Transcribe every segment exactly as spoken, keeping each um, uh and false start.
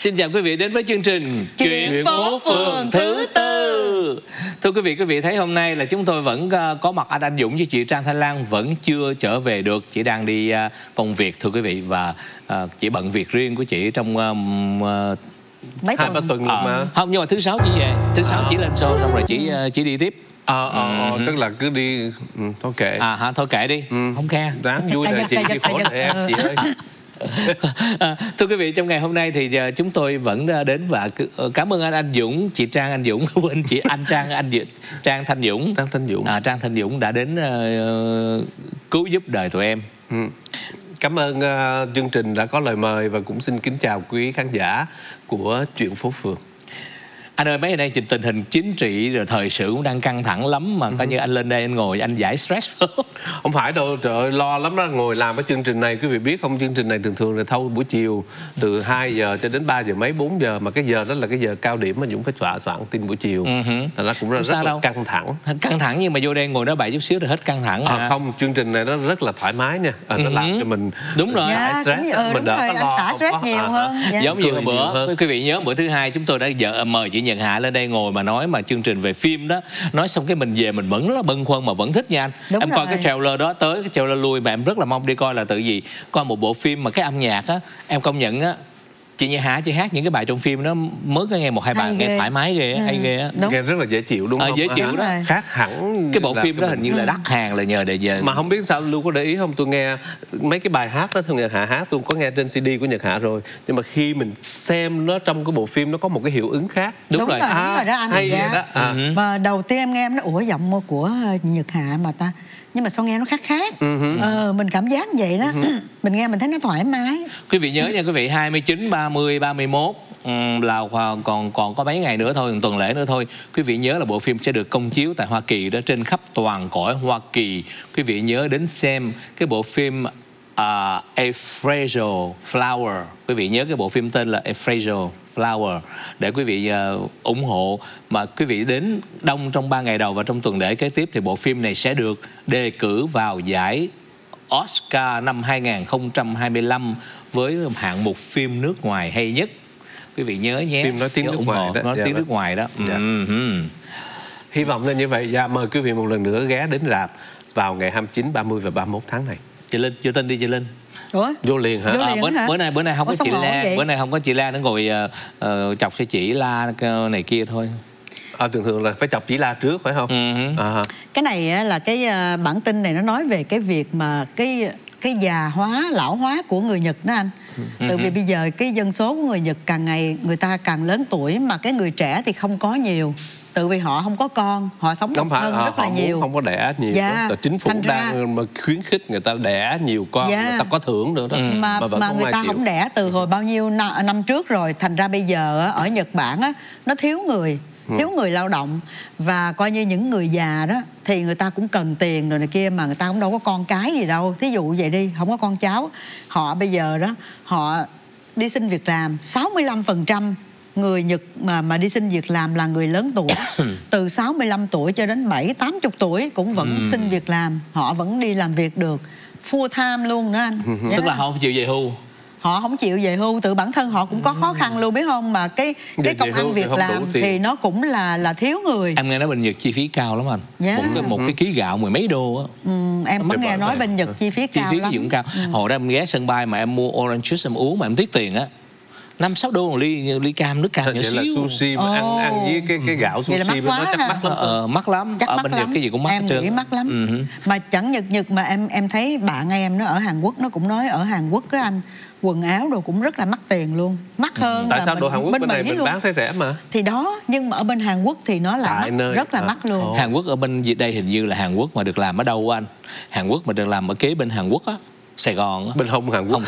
Xin chào quý vị đến với chương trình Chuyện phố phường thứ tư. Thưa quý vị, quý vị thấy hôm nay là chúng tôi vẫn có mặt anh Anh Dũng với chị Trang Thanh Lan vẫn chưa trở về được. Chị đang đi công việc thưa quý vị, và chị bận việc riêng của chị trong uh, mấy hai ba tuần à, mà. Không, nhưng mà thứ sáu chị về, thứ sáu à. chị lên show xong rồi chị chị đi tiếp. Ờ, ờ, ờ, tức là cứ đi, ừ, thôi kệ. À hả, thôi kệ đi, ừ. không khe. Đáng vui là chị, chị khổ là em, chị ơi. À, thưa quý vị, trong ngày hôm nay thì uh, chúng tôi vẫn uh, đến và uh, cảm ơn anh Anh Dũng, chị Trang Anh Dũng, anh chị anh Trang anh Trang Thanh Dũng, Trang Thanh Dũng, à, Trang Thanh Dũng đã đến uh, cứu giúp đời tụi em. Ừ. Cảm ơn uh, chương trình đã có lời mời và cũng xin kính chào quý khán giả của Chuyện Phố Phường. Anh ơi, mấy ngày nay tình hình chính trị rồi thời sự cũng đang căng thẳng lắm mà, coi như anh lên đây anh ngồi anh giải stress. Không phải đâu, trời ơi, lo lắm đó. Ngồi làm cái chương trình này, quý vị biết không, chương trình này thường thường là thâu buổi chiều từ hai giờ cho đến ba giờ mấy, bốn giờ, mà cái giờ đó là cái giờ cao điểm mà Dũng phải soạn soạn tin buổi chiều. Uh-huh. Nó cũng rất, rất là đâu. căng thẳng. Căng thẳng nhưng mà vô đây ngồi nói bậy chút xíu rồi hết căng thẳng. À, không, chương trình này nó rất là thoải mái nha. À, nó uh-huh. làm cho mình đúng rồi. Dạ, xả stress, ừ, mình đỡ rồi, có lo. Xả stress nhiều à, hơn. Dạ. Giống như bữa, quý vị nhớ bữa thứ hai chúng tôi đã vợ mời chị Nhật Hạ lên đây ngồi mà nói mà chương trình về phim đó, nói xong cái mình về mình vẫn rất là bâng khuâng mà vẫn thích nha anh. Đúng em rồi. Coi cái trailer đó tới cái trailer lui mà em rất là mong đi coi là tự gì coi một bộ phim mà cái âm nhạc á, em công nhận á, chị Nhật Hạ chị hát những cái bài trong phim đó mới có nghe một hai bài nghe thoải mái ghê, ừ. hay ghê á, nghe rất là dễ chịu đúng à, không? dễ chịu đó. Khác hẳn cái bộ phim đó hình như ừ. là đắt hàng là nhờ để giờ mà không biết sao Lưu có để ý không, tôi nghe mấy cái bài hát đó thường Nhật Hạ hát tôi có nghe trên xê đê của Nhật Hạ rồi, nhưng mà khi mình xem nó trong cái bộ phim nó có một cái hiệu ứng khác. Đúng, đúng rồi, rồi, à, đúng rồi đó anh. Hay vậy đó. À. Ừ. Mà đầu tiên em nghe em nói ủa giọng của Nhật Hạ mà ta, nhưng mà sao nghe nó khác khác. Uh-huh. ờ, mình cảm giác vậy đó. Uh-huh. Mình nghe mình thấy nó thoải mái. Quý vị nhớ nha quý vị, hai mươi chín, ba mươi, ba mươi mốt um, là còn còn có mấy ngày nữa thôi, một tuần lễ nữa thôi. Quý vị nhớ là bộ phim sẽ được công chiếu tại Hoa Kỳ đó, trên khắp toàn cõi Hoa Kỳ. Quý vị nhớ đến xem cái bộ phim uh, A Fragile Flower. Quý vị nhớ cái bộ phim tên là A Fragile Flower để quý vị uh, ủng hộ. Mà quý vị đến đông trong ba ngày đầu và trong tuần lễ kế tiếp thì bộ phim này sẽ được đề cử vào giải Oscar năm hai không hai lăm với hạng mục phim nước ngoài hay nhất. Quý vị nhớ nhé. Phim nói tiếng nước ngoài đó. Nói dạ tiếng đó. nước ngoài đó. Dạ. Uh-huh. Hy vọng là như vậy. Dạ, mời quý vị một lần nữa ghé đến rạp vào ngày hai mươi chín, ba mươi và ba mươi mốt tháng này. Chị Linh, vô tin đi chị Linh. Ủa? Vô liền hả? Vô liền à, bữa, hả? bữa nay bữa nay không Ủa, có chị Lan, bữa nay không có chị Lan, nó ngồi uh, uh, chọc cho chị La này kia thôi. À, thường thường là phải chọc chị La trước phải không? Uh-huh. à. Cái này là cái uh, bản tin này nó nói về cái việc mà cái cái già hóa, lão hóa của người Nhật đó anh. Uh-huh. Tại vì bây giờ cái dân số của người Nhật càng ngày người ta càng lớn tuổi, mà cái người trẻ thì không có nhiều. Tự vì họ không có con, họ sống độc thân rất là nhiều, không có đẻ nhiều. Dạ. Đó. Chính phủ Thành đang ra... khuyến khích người ta đẻ nhiều con, dạ. người ta có thưởng nữa đó. Ừ. Mà, mà, mà người ta chịu. Không đẻ từ hồi bao nhiêu năm trước rồi, thành ra bây giờ ở Nhật Bản á, nó thiếu người, ừ. thiếu người lao động, và coi như những người già đó thì người ta cũng cần tiền rồi này kia, mà người ta cũng đâu có con cái gì đâu. Thí dụ vậy đi, không có con cháu, họ bây giờ đó họ đi xin việc làm, sáu mươi lăm phần trăm người Nhật mà mà đi xin việc làm là người lớn tuổi. Từ sáu mươi lăm tuổi cho đến bảy, tám mươi tuổi cũng vẫn ừ. xin việc làm. Họ vẫn đi làm việc được full time luôn đó anh. Tức yeah. là họ không chịu về hưu. Họ không chịu về hưu, tự bản thân họ cũng có khó khăn luôn biết không. Mà cái cái công ăn việc làm thì nó cũng là là thiếu người. Em nghe nói bên Nhật chi phí cao lắm anh. Yeah. Một, cái, một cái ký gạo mười mấy đô á. Ừ, em có nghe nói bên Nhật chi phí cao chi phí lắm. Chi phí cũng cao. Ừ. Hồi đó em ghé sân bay mà em mua orange juice em uống mà em tiếc tiền á. năm sáu đô một ly ly cam, nước cam nhỏ xíu. Là sushi mà oh. ăn ăn với cái cái gạo sushi mắc nó chắc mắc lắm. Ờ, mắc lắm. Chắc ở mắc bên lắm. Nhật cái gì cũng mắc. Em nghĩ mắc lắm. Uh-huh. Mà chẳng Nhật Nhật mà em em thấy bạn em nó ở Hàn Quốc nó cũng nói ở Hàn Quốc đó anh, quần áo đồ cũng rất là mắc tiền luôn, mắc hơn. Tại là sao mình, đồ Hàn Quốc bên, bên này mình luôn. Bán thấy rẻ mà. Thì đó, nhưng mà ở bên Hàn Quốc thì nó là mắc, nơi, rất là à, mắc luôn. Oh. Hàn Quốc ở bên đây hình như là Hàn Quốc mà được làm ở đâu anh? Hàn Quốc mà được làm ở kế bên Hàn Quốc á, Sài Gòn á. Bên hông Hàn Quốc.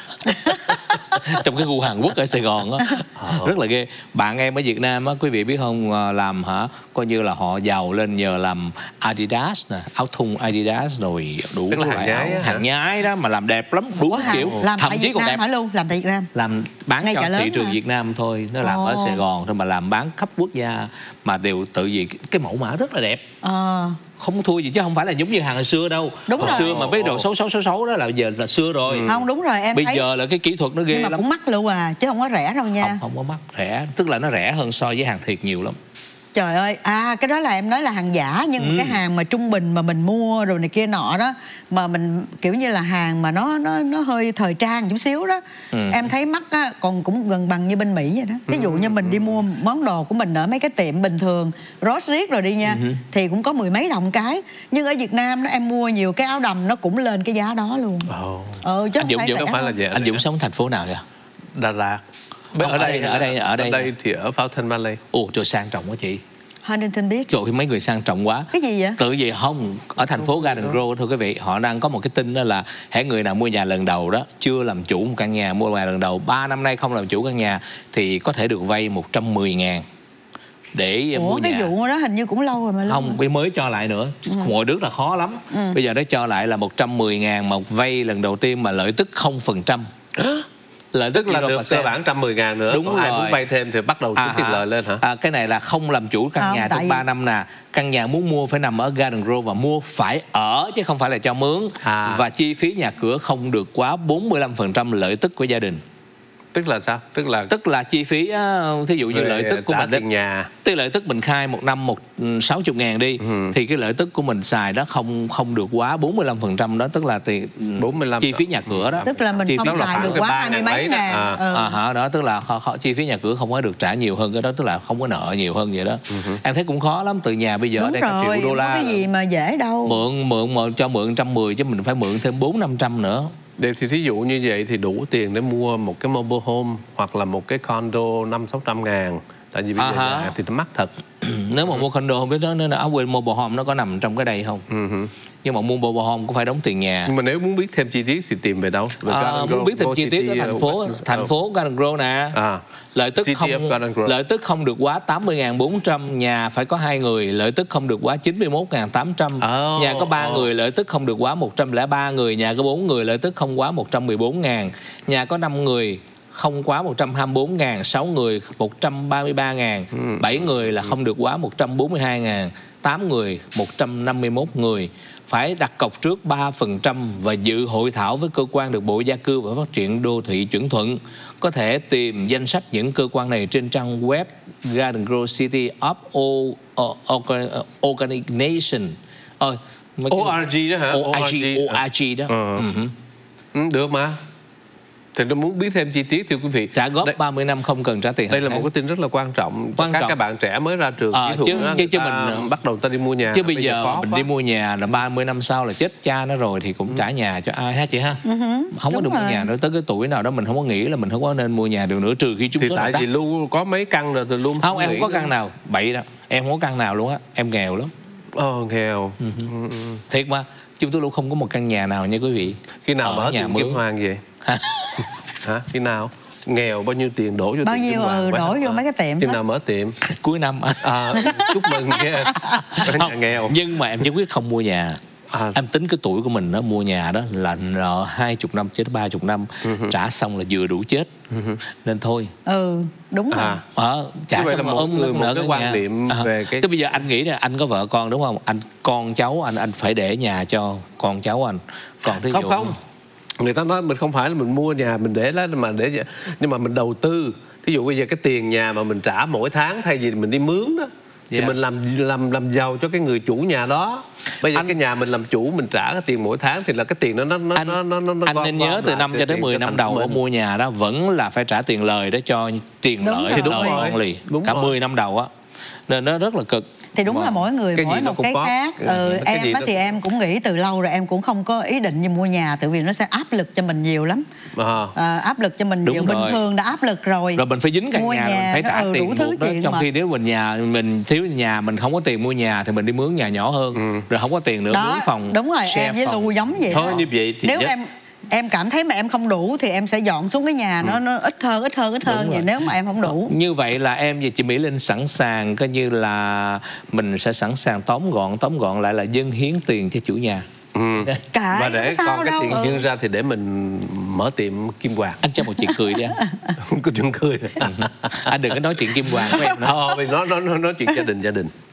Trong cái gu Hàn Quốc ở Sài Gòn á, rất là ghê. Bạn em ở Việt Nam á, quý vị biết không, làm hả, coi như là họ giàu lên nhờ làm Adidas nè, áo thun Adidas rồi đủ loại hàng nhái, áo, hàng nhái đó mà làm đẹp lắm, đủ Ủa, kiểu, làm thậm chí còn đẹp. Hả luôn, làm tại Việt Nam, làm bán ngay cho thị trường hả? Việt Nam thôi, nó làm oh. ở Sài Gòn thôi mà làm bán khắp quốc gia mà đều tự gì cái mẫu mã rất là đẹp. Ờ. không thua gì chứ không phải là giống như hàng hồi xưa đâu. Đúng hồi rồi. xưa mà mấy đồ xấu xấu xấu xấu đó là giờ là xưa rồi. Ừ. Không đúng rồi em bây thấy... giờ là cái kỹ thuật nó ghê nhưng mà lắm. cũng mắc luôn à chứ không có rẻ đâu nha. Không, không có mắc, rẻ, tức là nó rẻ hơn so với hàng thiệt nhiều lắm. Trời ơi, à cái đó là em nói là hàng giả, nhưng ừ. cái hàng mà trung bình mà mình mua rồi này kia nọ đó, mà mình kiểu như là hàng mà nó nó nó hơi thời trang chút xíu đó, ừ. em thấy mắc á, còn cũng gần bằng như bên Mỹ vậy đó. Ví dụ như mình đi mua món đồ của mình ở mấy cái tiệm bình thường, Ross riết rồi đi nha, ừ. thì cũng có mười mấy đồng cái. Nhưng ở Việt Nam đó em mua nhiều cái áo đầm nó cũng lên cái giá đó luôn. Oh. Ờ, chứ anh Dũng, Dũng phải là anh Dũng sống thành phố nào vậy? Đà Lạt. Ở, ở đây, ở đây, ở đây, ở đây thì ở Fountain Valley. Ồ, trời sang trọng quá chị. Huntington Beach. Trời ơi, mấy người sang trọng quá. Cái gì vậy? Tự gì không? Ở thành phố Garden Grove, thưa quý vị, họ đang có một cái tin đó là hễ người nào mua nhà lần đầu đó, chưa làm chủ một căn nhà, mua nhà lần đầu ba năm nay không làm chủ căn nhà thì có thể được vay một trăm mười ngàn để Ủa, mua nhà. cái vụ đó hình như cũng lâu rồi mà. Không, bây mới cho lại nữa. Ừ. Mọi nước là khó lắm. Ừ. Bây giờ nó cho lại là một trăm mười ngàn mà vay lần đầu tiên mà lợi tức không phần trăm. Lợi tức là được cơ bản một trăm mười ngàn nữa. Đúng còn rồi. ai muốn vay thêm thì bắt đầu tính tiền lời lên hả? À, cái này là không làm chủ căn không, nhà trong ba năm nè. Căn nhà muốn mua phải nằm ở Garden Grove và mua phải ở chứ không phải là cho mướn. À. Và chi phí nhà cửa không được quá bốn mươi lăm phần trăm lợi tức của gia đình. Tức là sao? Tức là tức là chi phí, thí dụ như lợi tức của mình tiền nhà. Tức lợi tức mình khai một năm một sáu chục ngàn đi, ừ. thì cái lợi tức của mình xài đó không không được quá bốn mươi lăm phần trăm đó, tức là tiền bốn mươi lăm chi phí nhà cửa đó. Tức là mình chi không xài được quá hai mươi mấy ngàn. À, ừ. à, à, đó tức là khó, khó, chi phí nhà cửa không có được trả nhiều hơn cái đó, tức là không có nợ nhiều hơn vậy đó. Uh-huh. Em thấy cũng khó lắm, từ nhà bây giờ đúng ở đây rồi, cả triệu đô la. Không có cái gì mà dễ đâu. Mượn mượn mà cho mượn một trăm mười chứ mình phải mượn thêm bốn năm trăm nữa. Để thì thí dụ như vậy thì đủ tiền để mua một cái mobile home hoặc là một cái condo năm sáu trăm ngàn. Tại vì bây giờ à nhà thì nó mắc thật. Nếu mà mua condo không biết đó, nó áo quên mobile home nó có nằm trong cái đây không? Uh-huh. Nhưng mà mua mobile home cũng phải đóng tiền nhà. Nhưng mà nếu muốn biết thêm chi tiết thì tìm về đâu? Về à, Garden muốn biết thêm Grove, chi tiết ở thành phố West, thành phố Garden Grove nè. À, lợi tức không lợi tức không được quá tám mươi ngàn bốn trăm, nhà phải có hai người, lợi tức không được quá chín mươi mốt ngàn tám trăm. Oh, nhà có ba oh. người, lợi tức không được quá một trăm lẻ ba người, nhà có bốn người, lợi tức không quá một trăm mười bốn ngàn, nhà có năm người không quá một trăm hai mươi bốn ngàn, sáu người một trăm ba mươi ba ngàn, ừ. bảy người là không được quá một trăm bốn mươi hai ngàn, tám người một trăm năm mươi mốt người. Phải đặt cọc trước ba phần trăm và dự hội thảo với cơ quan được Bộ Gia cư và Phát triển Đô thị chuẩn thuận. Có thể tìm danh sách những cơ quan này trên trang web Garden Grove City of Organization. Ờ, o rờ giê đó hả? o rờ giê, o rờ giê đó. Ờ. Ừ. Được mà. Thì nó muốn biết thêm chi tiết thì quý vị trả góp đây, ba mươi năm không cần trả tiền. Đây là một cái tin rất là quan trọng cho các, các bạn trẻ mới ra trường. À, chứ, đó, chứ, chứ mình bắt đầu ta đi mua nhà. Chứ bây, bây giờ, giờ mình quá. đi mua nhà là ba mươi năm sau là chết cha nó rồi thì cũng ừ. trả nhà cho ai ha chị ha. Uh-huh. Không có được mua nhà nữa, tới cái tuổi nào đó mình không có nghĩ là mình không có nên mua nhà được nữa, trừ khi chúng thì tại vì luôn có mấy căn rồi thì luôn không, không em không có căn nào bậy đâu, em không có căn nào luôn á, em nghèo lắm. Ờ nghèo. Uh-huh. Uh-huh. Thiệt mà chúng tôi luôn không có một căn nhà nào nha quý vị. Khi nào mở tiệm Kim Hoàng vậy? Hả? Khi nào? Nghèo bao nhiêu tiền đổ vô bao tiệm nhiêu ừ, đổ vô à. mấy cái tiệm Khi nào mở tiệm? Cuối năm. À, chúc mừng nha. Nhà nghèo. Nhưng mà em nhất quyết không mua nhà. À. Em tính cái tuổi của mình đó, mua nhà đó là nợ hai chục năm chết ba chục năm, uh-huh. trả xong là vừa đủ chết, uh-huh. nên thôi. Ừ đúng rồi. À. Ờ, trả xong mà ôm người, một nợ cái quan nhà. niệm à. về cái. Thế bây giờ anh nghĩ là anh có vợ con đúng không? Anh con cháu anh anh phải để nhà cho con cháu anh. Còn thí không dụ không. Người ta nói mình không phải là mình mua nhà mình để đó mà để nhưng mà mình đầu tư. Thí dụ bây giờ cái tiền nhà mà mình trả mỗi tháng thay vì mình đi mướn đó thì yeah. mình làm làm làm giàu cho cái người chủ nhà đó. Bây giờ anh, cái nhà mình làm chủ, mình trả cái tiền mỗi tháng thì là cái tiền nó nó nó anh, nó nó, nó anh nên nhớ từ năm cho tới mười năm đầu mua nhà đó vẫn là phải trả tiền lời để cho tiền đúng lợi rồi. thì đúng lời rồi. lì đúng cả rồi. mười năm đầu á, nên nó rất là cực. Thì đúng mà. là mỗi người cái mỗi một cái có. khác. Ừ, cái em á thì có... em cũng nghĩ từ lâu rồi, em cũng không có ý định như mua nhà, tại vì nó sẽ áp lực cho mình nhiều lắm. À. À, áp lực cho mình đúng nhiều, rồi. bình thường đã áp lực rồi. Rồi mình phải dính căn nhà, nhà, mình phải trả ừ, tiền thứ đó. Trong mà. khi nếu mình nhà mình thiếu nhà, mình không có tiền mua nhà thì mình đi mướn nhà nhỏ hơn, ừ. rồi không có tiền nữa đó, mướn phòng. Đúng rồi, em với Lu giống vậy. Thôi như vậy thì nếu nhất... em em cảm thấy mà em không đủ thì em sẽ dọn xuống cái nhà nó ừ. nó ít hơn ít hơn ít hơn vậy nếu mà em không đủ. Như vậy là em và chị Mỹ Linh sẵn sàng coi như là mình sẽ sẵn sàng tóm gọn tóm gọn lại là dâng hiến tiền cho chủ nhà. Ừ. Cả và để còn cái đâu. tiền ừ. dâng ra thì để mình mở tiệm Kim Hoàng. Anh cho một chuyện cười đi anh. Không có chuyện cười. Anh đừng có nói chuyện Kim Hoàng của em nữa. Ờ, nói nói nói nói chuyện gia đình gia đình.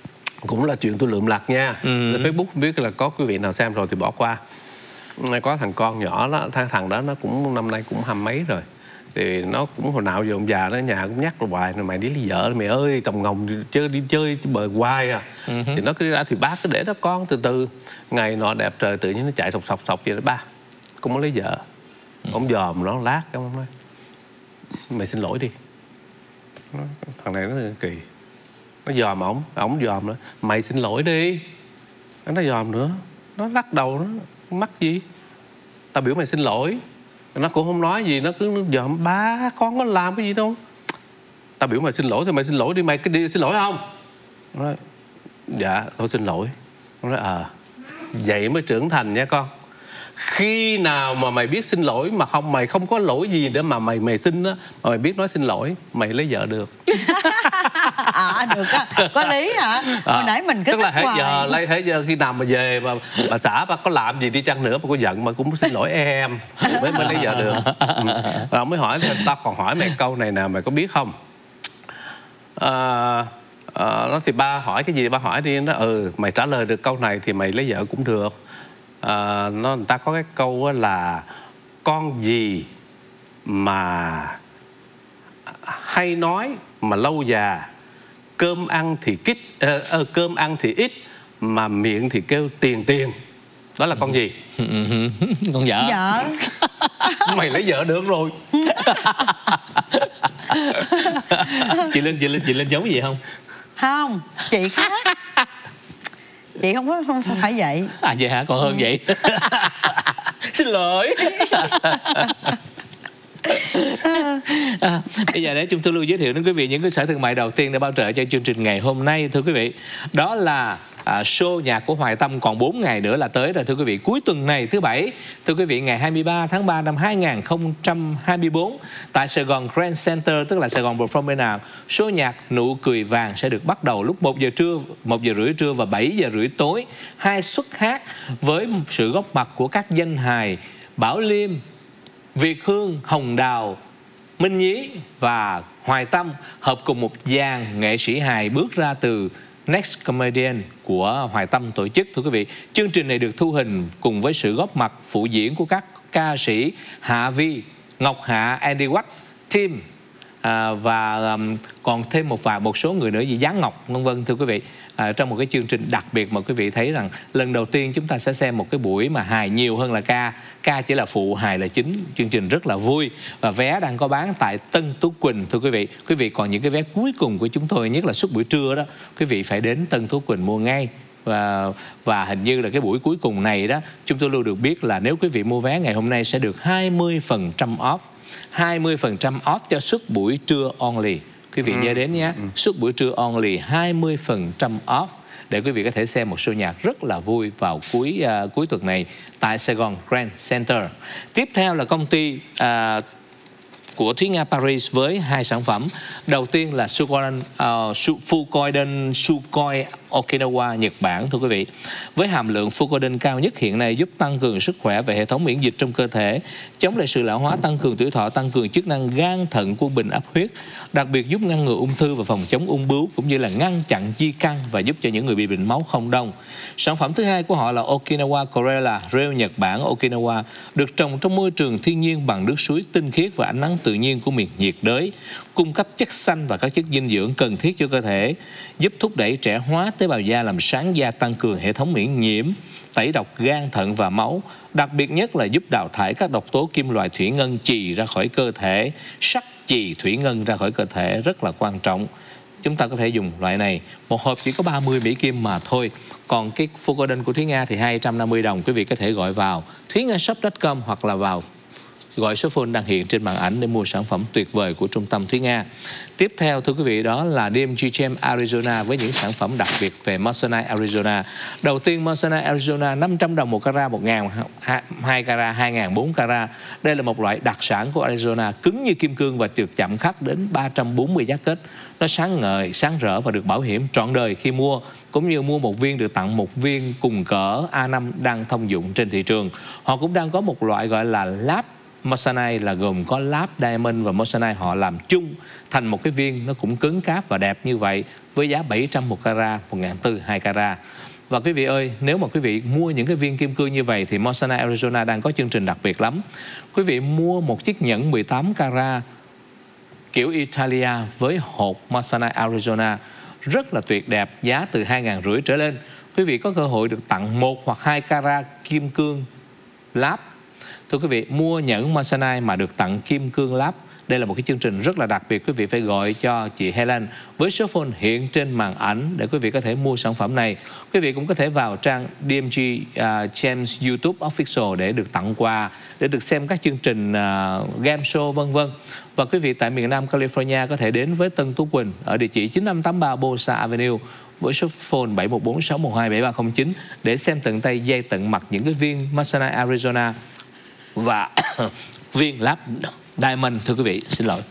cũng là chuyện tôi lượm lặt nha. Ừ. Facebook không biết là có quý vị nào xem rồi thì bỏ qua. Có thằng con nhỏ đó, thằng thằng đó nó cũng năm nay cũng hăm mấy rồi. Thì nó cũng hồi nào giờ ông già nó nhà cũng nhắc là hoài, mày đi lấy vợ mẹ ơi, tòng ngồng chơi đi chơi bời hoài à. Ừ. Thì nó cứ ra thì bác cứ để đó con từ từ. Ngày nọ đẹp trời tự nhiên nó chạy sọc sọc sọc vậy đó, ba con muốn lấy vợ. Ừ. Ông dòm nó lát cái ông nói mày xin lỗi đi. Nó, thằng này nó kỳ. Nó dòm ổng, ổng dòm nữa mày xin lỗi đi. Nó dòm nữa, nó lắc đầu, nó mắc gì, tao biểu mày xin lỗi. Nó cũng không nói gì, nó cứ dòm ba con có làm cái gì đâu. Tao biểu mày xin lỗi thì mày xin lỗi đi, mày cứ đi xin lỗi không? Nó nói dạ tôi xin lỗi. Nó nói ờ à, vậy mới trưởng thành nha con. Khi nào mà mày biết xin lỗi mà không mày không có lỗi gì để mà mày mày xin á, mà mày biết nói xin lỗi, mày lấy vợ được. À được á, có lý hả? À, hồi nãy mình cứ tức là hết giờ lấy hết giờ khi nào mà về mà bà xã bà có làm gì đi chăng nữa mà có giận mà cũng xin lỗi em mới mới lấy vợ được. Ừ. Và ông mới hỏi tao còn hỏi mày câu này nè, mày có biết không? À, à, nó thì ba hỏi cái gì ba hỏi đi. Nó ừ mày trả lời được câu này thì mày lấy vợ cũng được. À, nó người ta có cái câu là con gì mà hay nói mà lâu già, cơm ăn thì kít ờ, ờ, cơm ăn thì ít mà miệng thì kêu tiền tiền. Đó là con gì? Con vợ. Vợ. Mày lấy vợ được rồi. Chị Linh, chị Linh, chị Linh giống gì không? Không, chị khác. Chị không có không phải vậy. À vậy hả? Còn hơn ừ. vậy. Xin lỗi. À, bây giờ để chúng tôi lưu giới thiệu đến quý vị những cái sở thương mại đầu tiên để bảo trợ cho chương trình ngày hôm nay, thưa quý vị. Đó là à, show nhạc của Hoài Tâm còn bốn ngày nữa là tới rồi, thưa quý vị. Cuối tuần này thứ bảy, thưa quý vị, ngày hai mươi ba tháng ba năm hai nghìn không trăm hai mươi tư tại Sài Gòn Grand Center, tức là Sài Gòn Performance, show nhạc Nụ Cười Vàng sẽ được bắt đầu lúc một giờ trưa, một giờ rưỡi trưa và bảy giờ rưỡi tối. Hai suất hát với sự góp mặt của các danh hài Bảo Liêm, Việt Hương, Hồng Đào, Minh Nhí và Hoài Tâm hợp cùng một dàn nghệ sĩ hài bước ra từ Next Comedian của Hoài Tâm tổ chức, thưa quý vị. Chương trình này được thu hình cùng với sự góp mặt phụ diễn của các ca sĩ Hạ Vi, Ngọc Hạ, Andy Watt, Tim à, và um, còn thêm một vài một số người nữa như Giáng Ngọc, vân vân, thưa quý vị. À, trong một cái chương trình đặc biệt mà quý vị thấy rằng lần đầu tiên chúng ta sẽ xem một cái buổi mà hài nhiều hơn là ca, ca chỉ là phụ, hài là chính. Chương trình rất là vui và vé đang có bán tại Tân Tú Quỳnh, thưa quý vị. Quý vị còn những cái vé cuối cùng của chúng tôi, nhất là suốt buổi trưa đó, quý vị phải đến Tân Tú Quỳnh mua ngay. Và, và hình như là cái buổi cuối cùng này đó, chúng tôi luôn được biết là nếu quý vị mua vé ngày hôm nay sẽ được hai mươi phần trăm off, hai mươi phần trăm off cho suốt buổi trưa only. Quý vị ừ. nhớ đến nhé, ừ. suốt buổi trưa only hai mươi phần trăm off để quý vị có thể xem một show nhạc rất là vui vào cuối uh, cuối tuần này tại Sài Gòn Grand Center. Tiếp theo là công ty uh, của Thúy Nga Paris với hai sản phẩm. Đầu tiên là Fukoiden uh, Fukoiden Sukoi Okinawa Nhật Bản, thưa quý vị. Với hàm lượng Fukoiden cao nhất hiện nay giúp tăng cường sức khỏe và hệ thống miễn dịch trong cơ thể, chống lại sự lão hóa, tăng cường tuổi thọ, tăng cường chức năng gan thận, quân bình áp huyết, đặc biệt giúp ngăn ngừa ung thư và phòng chống ung bướu, cũng như là ngăn chặn di căn và giúp cho những người bị bệnh máu không đông. Sản phẩm thứ hai của họ là Okinawa Corella Rêu Nhật Bản. Okinawa được trồng trong môi trường thiên nhiên bằng nước suối tinh khiết và ánh nắng tự nhiên của miền nhiệt đới, cung cấp chất xanh và các chất dinh dưỡng cần thiết cho cơ thể, giúp thúc đẩy trẻ hóa tế bào da, làm sáng da, tăng cường hệ thống miễn nhiễm, tẩy độc gan, thận và máu. Đặc biệt nhất là giúp đào thải các độc tố kim loại thủy ngân chì ra khỏi cơ thể, sắt chì thủy ngân ra khỏi cơ thể, rất là quan trọng. Chúng ta có thể dùng loại này. Một hộp chỉ có ba mươi Mỹ Kim mà thôi. Còn cái Fukoiden của Thúy Nga thì hai trăm năm mươi đồng. Quý vị có thể gọi vào thúy nga shop chấm com hoặc là vào gọi số phone đang hiện trên màn ảnh để mua sản phẩm tuyệt vời của trung tâm Thúy Nga. Tiếp theo, thưa quý vị, đó là đê em giê Gem Arizona với những sản phẩm đặc biệt về Moissanite Arizona. Đầu tiên, Moissanite Arizona năm trăm đồng một carat, một nghìn hai carat, hai nghìn bốn carat. Đây là một loại đặc sản của Arizona, cứng như kim cương và trượt chậm khắc đến ba trăm bốn mươi giá kết. Nó sáng ngời, sáng rỡ và được bảo hiểm trọn đời khi mua, cũng như mua một viên được tặng một viên cùng cỡ A năm đang thông dụng trên thị trường. Họ cũng đang có một loại gọi là lab Moissanite là gồm có lab, diamond và Moissanite họ làm chung thành một cái viên, nó cũng cứng cáp và đẹp như vậy, với giá bảy trăm một carat, một nghìn bốn trăm hai carat. Và quý vị ơi, nếu mà quý vị mua những cái viên kim cương như vậy thì Moissanite Arizona đang có chương trình đặc biệt lắm. Quý vị mua một chiếc nhẫn mười tám carat kiểu Italia với hộp Moissanite Arizona rất là tuyệt đẹp, giá từ hai nghìn rưỡi trở lên. Quý vị có cơ hội được tặng một hoặc hai carat kim cương lab. Thưa quý vị, mua nhẫn Moissanite mà được tặng kim cương lab, đây là một cái chương trình rất là đặc biệt. Quý vị phải gọi cho chị Helen với số phone hiện trên màn ảnh để quý vị có thể mua sản phẩm này. Quý vị cũng có thể vào trang đê em giê uh, James YouTube Official để được tặng quà, để được xem các chương trình uh, game show vân vân. Và quý vị tại miền Nam California có thể đến với Tân Tú Quỳnh ở địa chỉ chín năm tám ba Bosa Avenue với số phone bảy một bốn sáu một hai bảy ba không chín để xem tận tay, dây tận mặt những cái viên Moissanite Arizona và viên lab Diamond. Thưa quý vị, xin lỗi,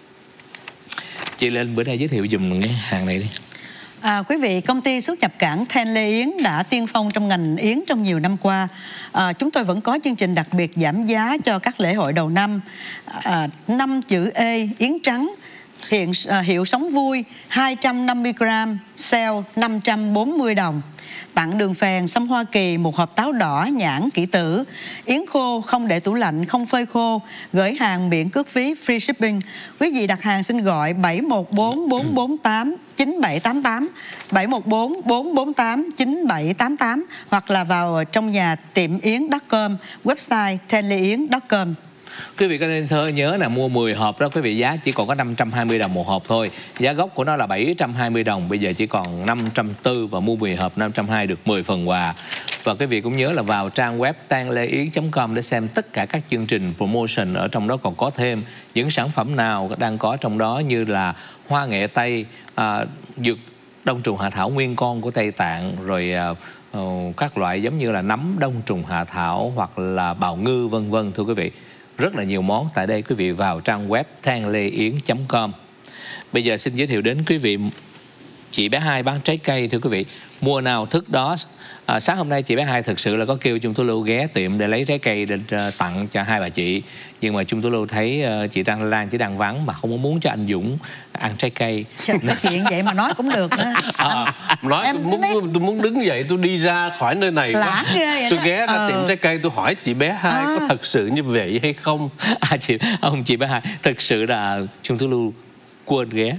chị lên bữa nay giới thiệu dùm cái hàng này đi. À, quý vị, công ty xuất nhập cảng Than Lê Yến đã tiên phong trong ngành yến trong nhiều năm qua. À, chúng tôi vẫn có chương trình đặc biệt giảm giá cho các lễ hội đầu năm. À, năm chữ E yến trắng hiện à, hiệu Sống Vui hai trăm năm mươi gram, sale năm trăm bốn mươi đồng. Tặng đường phèn sâm Hoa Kỳ một hộp táo đỏ nhãn kỷ tử, yến khô không để tủ lạnh, không phơi khô, gửi hàng miễn cước phí, free shipping. Quý vị đặt hàng xin gọi bảy một bốn bốn bốn tám chín bảy tám tám, bảy một bốn bốn bốn tám chín bảy tám tám, hoặc là vào trong nhà tiệm yến chấm com, website than lê yến chấm com. Quý vị có nên thơ nhớ là mua mười hộp đó quý vị, giá chỉ còn có năm trăm hai mươi đồng một hộp thôi. Giá gốc của nó là bảy trăm hai mươi đồng, bây giờ chỉ còn năm trăm bốn mươi, và mua mười hộp năm trăm hai mươi được mười phần quà. Và quý vị cũng nhớ là vào trang web than lê yến chấm com để xem tất cả các chương trình promotion ở trong đó, còn có thêm những sản phẩm nào đang có trong đó như là hoa nghệ Tây, à, dược đông trùng hạ thảo nguyên con của Tây Tạng, rồi à, uh, các loại giống như là nấm đông trùng hạ thảo hoặc là bào ngư vân vân. Thưa quý vị, rất là nhiều món tại đây. Quý vị vào trang web than lê yến chấm com. Bây giờ xin giới thiệu đến quý vị chị bé Hai bán trái cây. Thưa quý vị, mùa nào thức đó. À, sáng hôm nay chị bé Hai thực sự là có kêu Trung Tú Lưu ghé tiệm để lấy trái cây để uh, tặng cho hai bà chị. Nhưng mà Trung Tú Lưu thấy uh, chị Trang Lan chỉ đang vắng mà không có muốn cho anh Dũng ăn trái cây. Cái chuyện vậy mà nói cũng được nữa. À, nói em tôi muốn thấy... tôi muốn đứng dậy tôi đi ra khỏi nơi này quá. Tôi ghé ra ờ. tiệm trái cây, tôi hỏi chị bé Hai à. có thật sự như vậy hay không? À, chị ông chị bé Hai thực sự là Trung Tú Lưu quên ghé.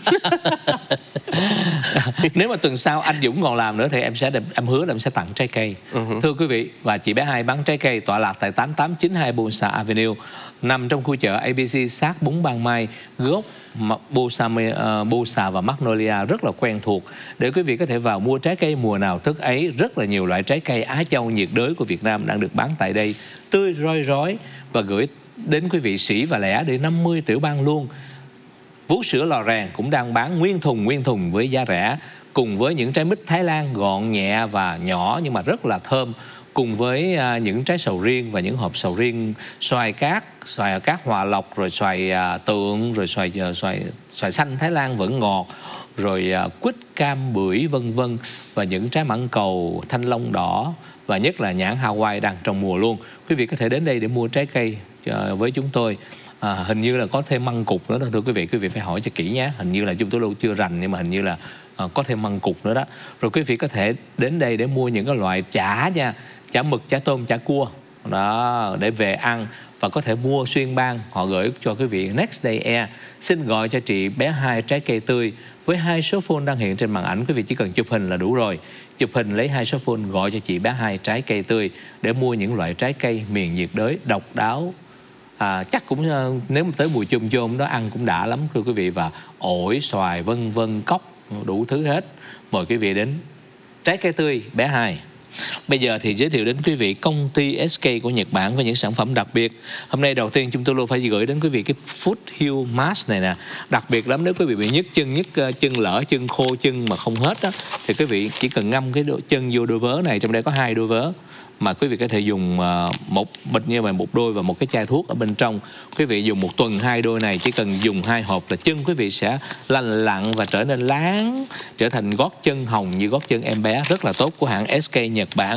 Nếu mà tuần sau anh Dũng còn làm nữa thì em sẽ em hứa là em sẽ tặng trái cây. Uh-huh. Thưa quý vị, và chị bé Hai bán trái cây tọa lạc tại tám tám chín hai Bosa Avenue, nằm trong khu chợ a bê xê sát bún Ban Mai, gốc Bosa, uh, Bosa và Magnolia rất là quen thuộc. Để quý vị có thể vào mua trái cây mùa nào thức ấy. Rất là nhiều loại trái cây Á Châu nhiệt đới của Việt Nam đang được bán tại đây, tươi roi rói và gửi đến quý vị sỉ và lẻ để năm mươi tiểu bang luôn. Vú sữa Lò Rèn cũng đang bán nguyên thùng nguyên thùng với giá rẻ, cùng với những trái mít Thái Lan gọn nhẹ và nhỏ nhưng mà rất là thơm, cùng với uh, những trái sầu riêng và những hộp sầu riêng, xoài cát, xoài cát Hòa Lộc, rồi xoài uh, tượng, rồi xoài uh, xoài xoài xanh Thái Lan vẫn ngọt, rồi uh, quýt, cam, bưởi vân vân, và những trái mãng cầu, thanh long đỏ, và nhất là nhãn Hawaii đang trong mùa luôn. Quý vị có thể đến đây để mua trái cây uh, với chúng tôi. À, hình như là có thêm măng cục nữa đó thưa quý vị, quý vị phải hỏi cho kỹ nhé. Hình như là Trung Tú Lưu chưa rành nhưng mà hình như là à, có thêm măng cục nữa đó. Rồi quý vị có thể đến đây để mua những cái loại chả nha, chả mực, chả tôm, chả cua đó để về ăn, và có thể mua xuyên bang, họ gửi cho quý vị Next Day Air. Xin gọi cho chị bé Hai trái cây tươi với hai số phone đang hiện trên màn ảnh. Quý vị chỉ cần chụp hình là đủ rồi. Chụp hình lấy hai số phone gọi cho chị bé Hai trái cây tươi để mua những loại trái cây miền nhiệt đới độc đáo. À, chắc cũng nếu mà tới mùa chôm chôm đó ăn cũng đã lắm thưa quý vị, và ổi, xoài vân vân, cóc đủ thứ hết. Mời quý vị đến trái cây tươi bé Hai. Bây giờ thì giới thiệu đến quý vị công ty ét ca của Nhật Bản với những sản phẩm đặc biệt. Hôm nay đầu tiên chúng tôi luôn phải gửi đến quý vị cái Foot Heal Mask này nè. Đặc biệt lắm, nếu quý vị bị nhức chân, nhức chân lỡ, chân khô chân mà không hết đó, thì quý vị chỉ cần ngâm cái chân vô đôi vớ này. Trong đây có hai đôi vớ mà quý vị có thể dùng một bịch như vậy, một đôi và một cái chai thuốc ở bên trong. Quý vị dùng một tuần hai đôi này, chỉ cần dùng hai hộp là chân quý vị sẽ lành lặn và trở nên láng, trở thành gót chân hồng như gót chân em bé, rất là tốt của hãng ét ca Nhật Bản.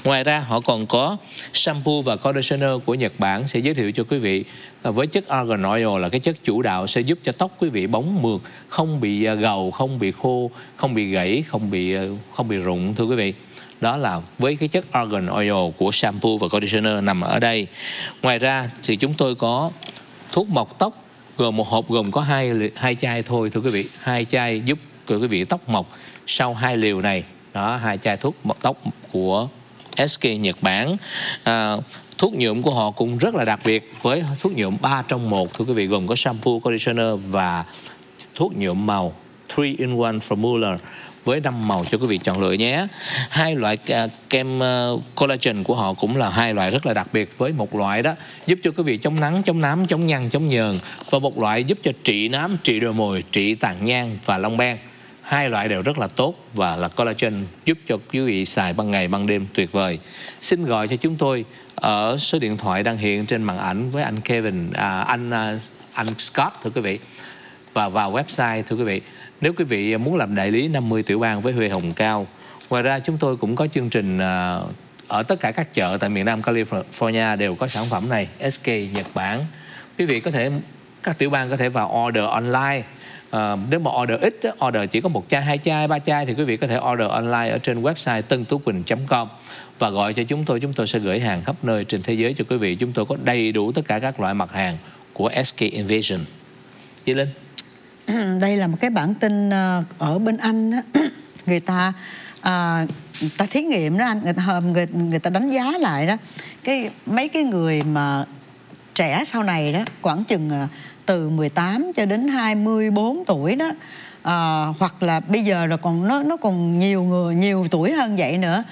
Ngoài ra họ còn có shampoo và conditioner của Nhật Bản sẽ giới thiệu cho quý vị với chất argan oil là cái chất chủ đạo sẽ giúp cho tóc quý vị bóng mượt, không bị gầu, không bị khô, không bị gãy, không bị không bị rụng thưa quý vị. Đó là với cái chất argan oil của shampoo và conditioner nằm ở đây. Ngoài ra thì chúng tôi có thuốc mọc tóc, gồm một hộp gồm có hai hai chai thôi thưa quý vị, hai chai giúp quý vị tóc mọc sau hai liều này. Đó, hai chai thuốc mọc tóc của ét ca Nhật Bản. À, thuốc nhuộm của họ cũng rất là đặc biệt với thuốc nhuộm ba trong một thưa quý vị, gồm có shampoo, conditioner và thuốc nhuộm màu three in one formula với năm màu cho quý vị chọn lựa nhé. Hai loại kem collagen của họ cũng là hai loại rất là đặc biệt, với một loại đó giúp cho quý vị chống nắng, chống nám, chống nhăn, chống nhờn, và một loại giúp cho trị nám, trị đồi mồi, trị tàn nhang và lông beng. Hai loại đều rất là tốt và là collagen giúp cho quý vị xài ban ngày ban đêm tuyệt vời. Xin gọi cho chúng tôi ở số điện thoại đang hiện trên màn ảnh với anh Kevin, à, anh anh Scott thưa quý vị, và vào website thưa quý vị. Nếu quý vị muốn làm đại lý năm mươi tiểu bang với huê hồng cao. Ngoài ra chúng tôi cũng có chương trình ở tất cả các chợ tại miền Nam California đều có sản phẩm này, ét ca Nhật Bản. Quý vị có thể, các tiểu bang có thể vào order online. À, nếu mà order ít, order chỉ có một chai, hai chai, ba chai thì quý vị có thể order online ở trên website tân tú quỳnh chấm com và gọi cho chúng tôi. Chúng tôi sẽ gửi hàng khắp nơi trên thế giới cho quý vị. Chúng tôi có đầy đủ tất cả các loại mặt hàng của ét ca Invasion. Chị Linh. Đây là một cái bản tin ở bên Anh á, người ta à, người ta thí nghiệm đó anh, người ta người, người ta đánh giá lại đó cái mấy cái người mà trẻ sau này đó, khoảng chừng từ mười tám cho đến hai mươi bốn tuổi đó, à, hoặc là bây giờ là còn nó nó còn nhiều người nhiều tuổi hơn vậy nữa,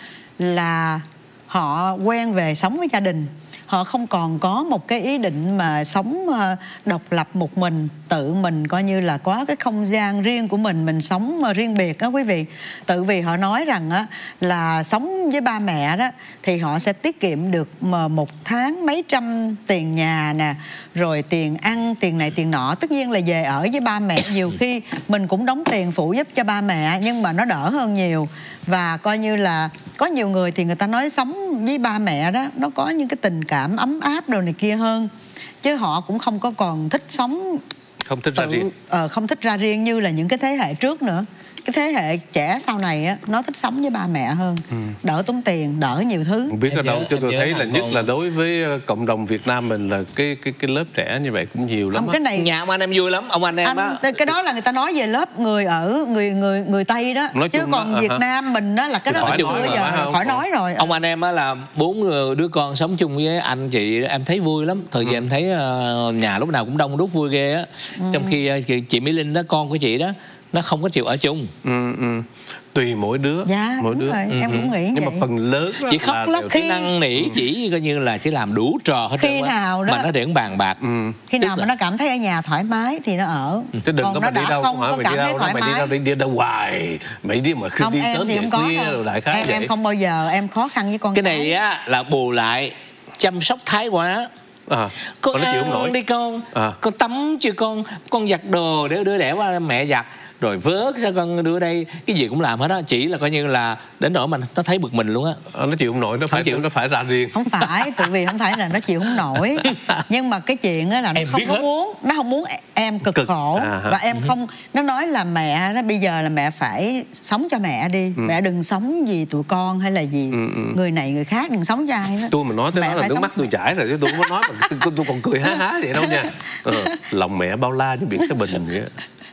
là họ quen về sống với gia đình. Họ không còn có một cái ý định mà sống độc lập một mình, tự mình coi như là có cái không gian riêng của mình, mình sống riêng biệt đó quý vị. Tự vì họ nói rằng á, là sống với ba mẹ đó thì họ sẽ tiết kiệm được một tháng mấy trăm tiền nhà nè, rồi tiền ăn, tiền này tiền nọ. Tất nhiên là về ở với ba mẹ nhiều khi mình cũng đóng tiền phụ giúp cho ba mẹ, nhưng mà nó đỡ hơn nhiều. Và coi như là có nhiều người thì người ta nói sống với ba mẹ đó nó có những cái tình cảm ấm áp đồ này kia hơn, chứ họ cũng không có còn thích sống không thích tự, ra riêng ờ, không thích ra riêng như là những cái thế hệ trước nữa. Cái thế hệ trẻ sau này á, nó thích sống với ba mẹ hơn, ừ. đỡ tốn tiền, đỡ nhiều thứ. Không biết ở đâu chứ tôi thấy là nhất là đối với cộng đồng Việt Nam mình là cái cái cái lớp trẻ như vậy cũng nhiều lắm. Không, cái này nhà ông anh em vui lắm, ông anh em anh, á. Cái đó là người ta nói về lớp người ở người người người Tây đó, nói chứ còn đó, Việt uh-huh. Nam mình đó là cái đó khỏi xưa giờ khỏi, khỏi nói rồi. Ông anh em á là bốn đứa con sống chung với anh chị, em thấy vui lắm. Thời gian ừ. em thấy uh, nhà lúc nào cũng đông đúc vui ghê á. Ừ. Trong khi uh, chị Mỹ Linh đó, con của chị đó, nó không có chịu ở chung. Ừ, ừ. Tùy mỗi đứa. Dạ, mỗi đứa. Rồi. Ừ. Em cũng nghĩ nhưng vậy. mà phần lớn chị khóc lắm, khi năn nỉ chỉ coi như là chỉ làm đủ trò hết. Khi nào đó mà nó để bàn bạc. Ừ. Khi nào mà là... nó cảm thấy ở nhà thoải mái thì nó ở. Chứ đừng còn có nó mà đi đã đâu không có cảm thấy thoải mày mái. đi đâu đi, đi đâu hoài. Mày đi mà khi không, đi em sớm thì về không khuya có rồi đại khái em, vậy. Em không bao giờ em khó khăn với con cái này cái. á là bù lại chăm sóc thái quá. À, con, con ăn nổi. Đi con à. Con tắm chưa con, con giặt đồ để đứa đẻ qua mẹ giặt, rồi vớt sao con đưa đây, cái gì cũng làm hết á, chỉ là coi như là đến nỗi mà nó thấy bực mình luôn á. À, nó chịu không nổi, nó phải chịu, nó phải ra riêng. Không phải, tại vì không phải là nó chịu không nổi, nhưng mà cái chuyện á là nó em không có hết. muốn, nó không muốn em cực, cực. khổ à, và em không, nó nói là mẹ nó bây giờ là mẹ phải sống cho mẹ đi, ừ. mẹ đừng sống vì tụi con hay là gì ừ, ừ. người này người khác, đừng sống cho ai hết. Tôi mà nói tới đó là nước sống... mắt tôi chảy rồi chứ tôi không có nói mà tôi, tôi còn cười há há vậy đâu nha. Ừ, lòng mẹ bao la như biển Thái Bình vậy.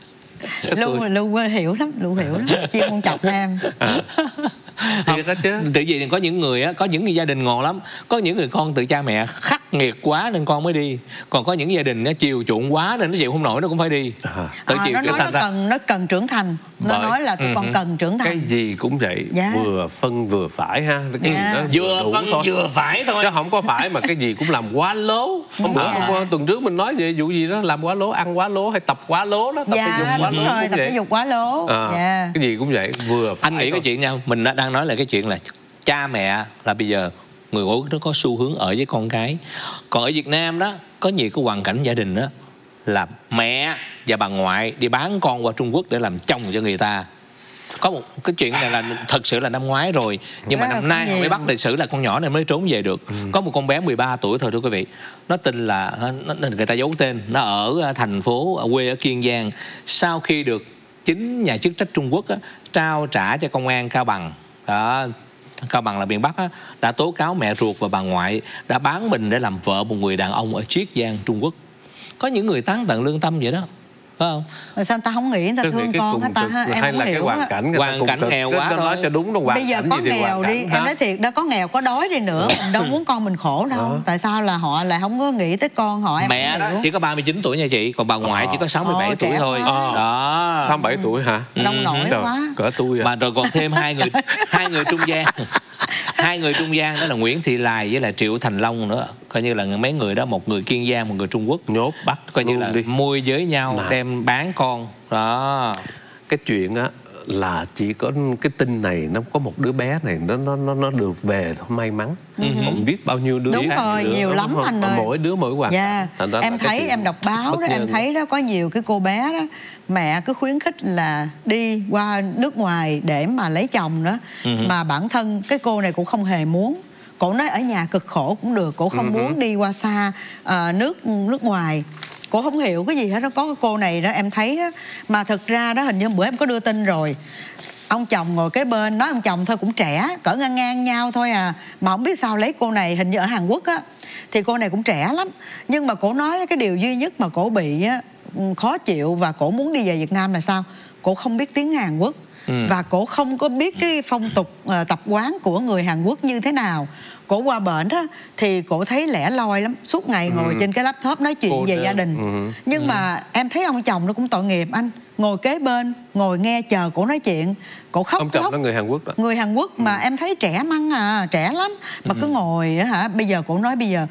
Lưu Lưu hiểu lắm, Lưu hiểu lắm, chuyên môn chọc em. À. Thiệt đó chứ. Tự vì có những người á, có những gia đình ngon lắm, có những người con từ cha mẹ khắc nghiệt quá nên con mới đi, còn có những gia đình nó chiều chuộng quá nên nó chịu không nổi nó cũng phải đi. À. À, nó nói nó cần nó cần trưởng thành, nó Bởi, nói là tụi uh-huh. con cần trưởng thành. Cái gì cũng vậy, dạ. vừa phân vừa phải ha. Cái dạ. nó vừa, vừa phân thôi. vừa phải thôi. Chứ không có phải mà cái gì cũng làm quá lố. Hôm bữa dạ. hôm tuần trước mình nói về vụ gì đó làm quá lố, ăn quá lố hay tập quá lố đó, tập dạ, thể dục quá lố. Rồi, tập thể dục quá lố. À, dạ. Cái gì cũng vậy, vừa phải. Anh nghĩ thôi. Cái chuyện nhau mình đang nói là cái chuyện là cha mẹ là bây giờ người Úc nó có xu hướng ở với con cái. Còn ở Việt Nam đó có nhiều cái hoàn cảnh gia đình đó là mẹ và bà ngoại đi bán con qua Trung Quốc để làm chồng cho người ta. có một cái chuyện này là thật sự là năm ngoái rồi, nhưng mà năm nay mới bắt lịch sử là con nhỏ này mới trốn về được. Ừ. Có một con bé mười ba tuổi thôi thưa quý vị, nó tin là nó, người ta giấu tên, nó ở thành phố ở quê ở Kiên Giang. Sau khi được chính nhà chức trách Trung Quốc á, trao trả cho công an Cao Bằng đó, Cao Bằng là miền Bắc á, đã tố cáo mẹ ruột và bà ngoại đã bán mình để làm vợ một người đàn ông ở Chiết Giang, Trung Quốc. Có những người tán tận lương tâm vậy đó, phải không? Rồi sao ta không nghĩ người ta Tôi thương con hả ta? Em hay không là hiểu. Cái hoàn cảnh, hoàn cảnh nghèo quá thôi. Nói cho đúng nó hoàn bây giờ có nghèo đi, em nói thiệt, đã có nghèo có đói đi nữa, mình đâu muốn con mình khổ đâu. Đó. Tại sao là họ lại không có nghĩ tới con họ? Em mẹ đó chỉ có ba mươi chín tuổi nha chị, còn bà ngoại à. chỉ có sáu mươi bảy tuổi thôi. À. Đó. sáu mươi bảy tuổi hả? Nông nổi ừ. quá. Cỡ tôi à. Mà rồi còn thêm hai người hai người trung gian. Hai người trung gian đó là Nguyễn Thị Lài với là Triệu Thành Long nữa. Coi như là mấy người đó, một người Kiên Giang, một người Trung Quốc. Nhốt bắt coi như là đi. môi giới nhau mà. đem bán con. Đó. Cái chuyện á là chỉ có cái tin này, nó có một đứa bé này nó nó nó nó được về thôi, may mắn. Ừ. Không biết bao nhiêu đứa. Đúng khác rồi, nữa, nhiều lắm anh ơi. Mỗi đứa mỗi hoàn yeah. cảnh. Em thấy em đọc báo đó, em thấy đó có nhiều cái cô bé đó mẹ cứ khuyến khích là đi qua nước ngoài để mà lấy chồng nữa. Ừ. Mà bản thân cái cô này cũng không hề muốn. Cổ nói ở nhà cực khổ cũng được, cổ không ừ. muốn đi qua xa uh, nước nước ngoài. Cô không hiểu cái gì hết đó. Có cái cô này đó em thấy đó, mà thực ra đó hình như bữa em có đưa tin rồi, ông chồng ngồi kế bên, nói ông chồng thôi cũng trẻ, cỡ ngang ngang nhau thôi à, mà không biết sao lấy cô này, hình như ở Hàn Quốc á, thì cô này cũng trẻ lắm. Nhưng mà cổ nói cái điều duy nhất mà cổ bị á, khó chịu và cổ muốn đi về Việt Nam là sao? Cổ không biết tiếng Hàn Quốc. Ừ. Và cổ không có biết cái phong tục uh, tập quán của người Hàn Quốc như thế nào. Cổ qua bển đó thì cổ thấy lẻ loi lắm, suốt ngày ngồi ừ. trên cái laptop nói chuyện cô về đơn. gia đình. Ừ. Nhưng ừ. mà em thấy ông chồng nó cũng tội nghiệp anh, ngồi kế bên, ngồi nghe chờ cổ nói chuyện, cổ khóc. Ông chồng khóc. nó người Hàn Quốc đó. Người Hàn Quốc mà ừ. em thấy trẻ măng à, trẻ lắm mà ừ. cứ ngồi hả. Bây giờ cổ nói bây giờ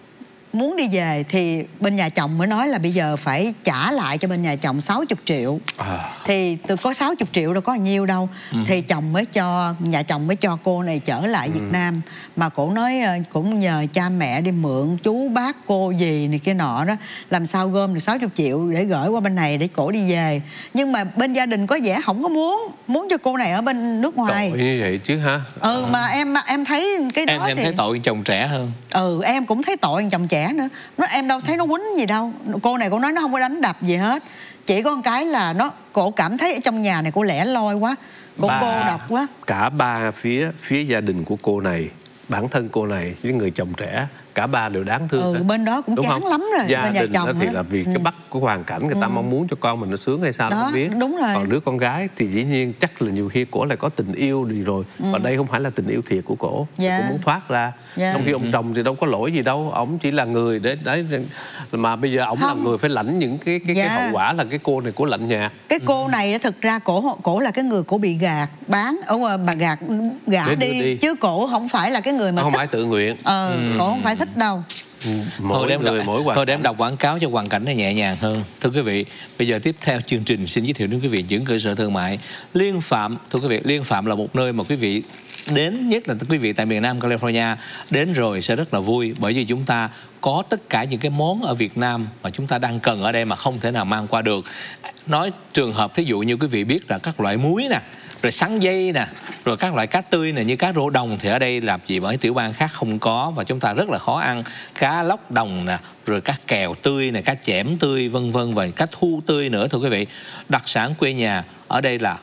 muốn đi về thì bên nhà chồng mới nói là bây giờ phải trả lại cho bên nhà chồng sáu mươi triệu. À. Thì từ có sáu mươi triệu đâu có nhiêu đâu. Ừ. Thì chồng mới cho, nhà chồng mới cho cô này trở lại ừ. Việt Nam. Mà cổ nói cũng nhờ cha mẹ đi mượn chú bác cô gì này kia nọ đó, làm sao gom được sáu mươi triệu để gửi qua bên này để cổ đi về. Nhưng mà bên gia đình có vẻ không có muốn, muốn cho cô này ở bên nước ngoài. Tội như vậy chứ ha. Ừ à. Mà em em thấy cái đó em, em thì thấy tội chồng trẻ hơn. Ừ em cũng thấy tội chồng trẻ nữa. Nó em đâu thấy nó quýnh gì đâu. Cô này cô nói nó không có đánh đập gì hết, chỉ có một cái là nó cổ cảm thấy ở trong nhà này cô lẻ loi quá, cô ba, cô độc quá. Cả ba phía phía gia đình của cô này, bản thân cô này với người chồng trẻ, cả ba đều đáng thương. Ừ, bên đó cũng đúng chán không? lắm rồi. Gia bên nhà đình chồng đó thì đó. là vì ừ. cái bắt của hoàn cảnh người ta ừ. mong muốn cho con mình nó sướng hay sao đó, không biết. Đúng rồi. Còn đứa con gái thì dĩ nhiên chắc là nhiều khi cổ lại có tình yêu gì rồi. Ừ. Và đây không phải là tình yêu thiệt của cổ. Yeah. Cổ muốn thoát ra. Yeah. Trong khi ông ừ. chồng thì đâu có lỗi gì đâu, ông chỉ là người để đấy mà bây giờ ông là người phải lãnh những cái cái, yeah. cái hậu quả là cái cô này cổ lạnh nhạt. Cái cô ừ. này thực ra cổ cổ là cái người cổ bị gạt bán ở bà gạt gả đi. đi chứ cổ không phải là cái người mà không thích. phải tự nguyện. Ờ, ừ. Cổ không phải thích đâu. Mỗi thôi đem người, đọc, mỗi thôi đem đọc quảng cáo cho hoàn cảnh nó nhẹ nhàng hơn. Thưa quý vị, bây giờ tiếp theo chương trình xin giới thiệu đến quý vị những cơ sở thương mại Liên Phạm. Thưa quý vị, Liên Phạm là một nơi mà quý vị đến, nhất là quý vị tại miền Nam California đến rồi sẽ rất là vui, bởi vì chúng ta có tất cả những cái món ở Việt Nam mà chúng ta đang cần ở đây mà không thể nào mang qua được. Nói trường hợp thí dụ như quý vị biết là các loại muối nè, rồi sắn dây nè, rồi các loại cá tươi nè, như cá rô đồng thì ở đây làm gì bởi tiểu bang khác không có và chúng ta rất là khó ăn. Cá lóc đồng nè, rồi cá kèo tươi nè, cá chẽm tươi vân vân và cá thu tươi nữa. Thưa quý vị, đặc sản quê nhà ở đây là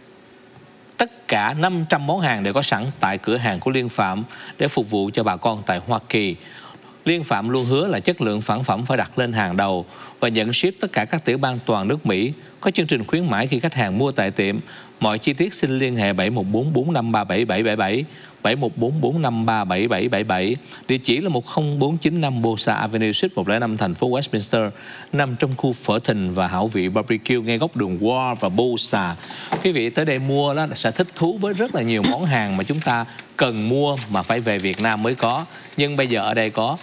tất cả năm trăm món hàng đều có sẵn tại cửa hàng của Liên Phạm để phục vụ cho bà con tại Hoa Kỳ. Liên Phạm luôn hứa là chất lượng sản phẩm phải đặt lên hàng đầu và nhận ship tất cả các tiểu bang toàn nước Mỹ. Có chương trình khuyến mãi khi khách hàng mua tại tiệm. Mọi chi tiết xin liên hệ bảy một bốn bốn năm ba bảy bảy bảy bảy, bảy một bốn bốn năm ba bảy bảy bảy bảy. Địa chỉ là một không bốn chín năm Bosa Avenue, Suite một không năm, thành phố Westminster, nằm trong khu phở thịnh và hảo vị barbecue ngay góc đường Wall và Bosa. Quý vị tới đây mua đó sẽ thích thú với rất là nhiều món hàng mà chúng ta cần mua mà phải về Việt Nam mới có. Nhưng bây giờ ở đây có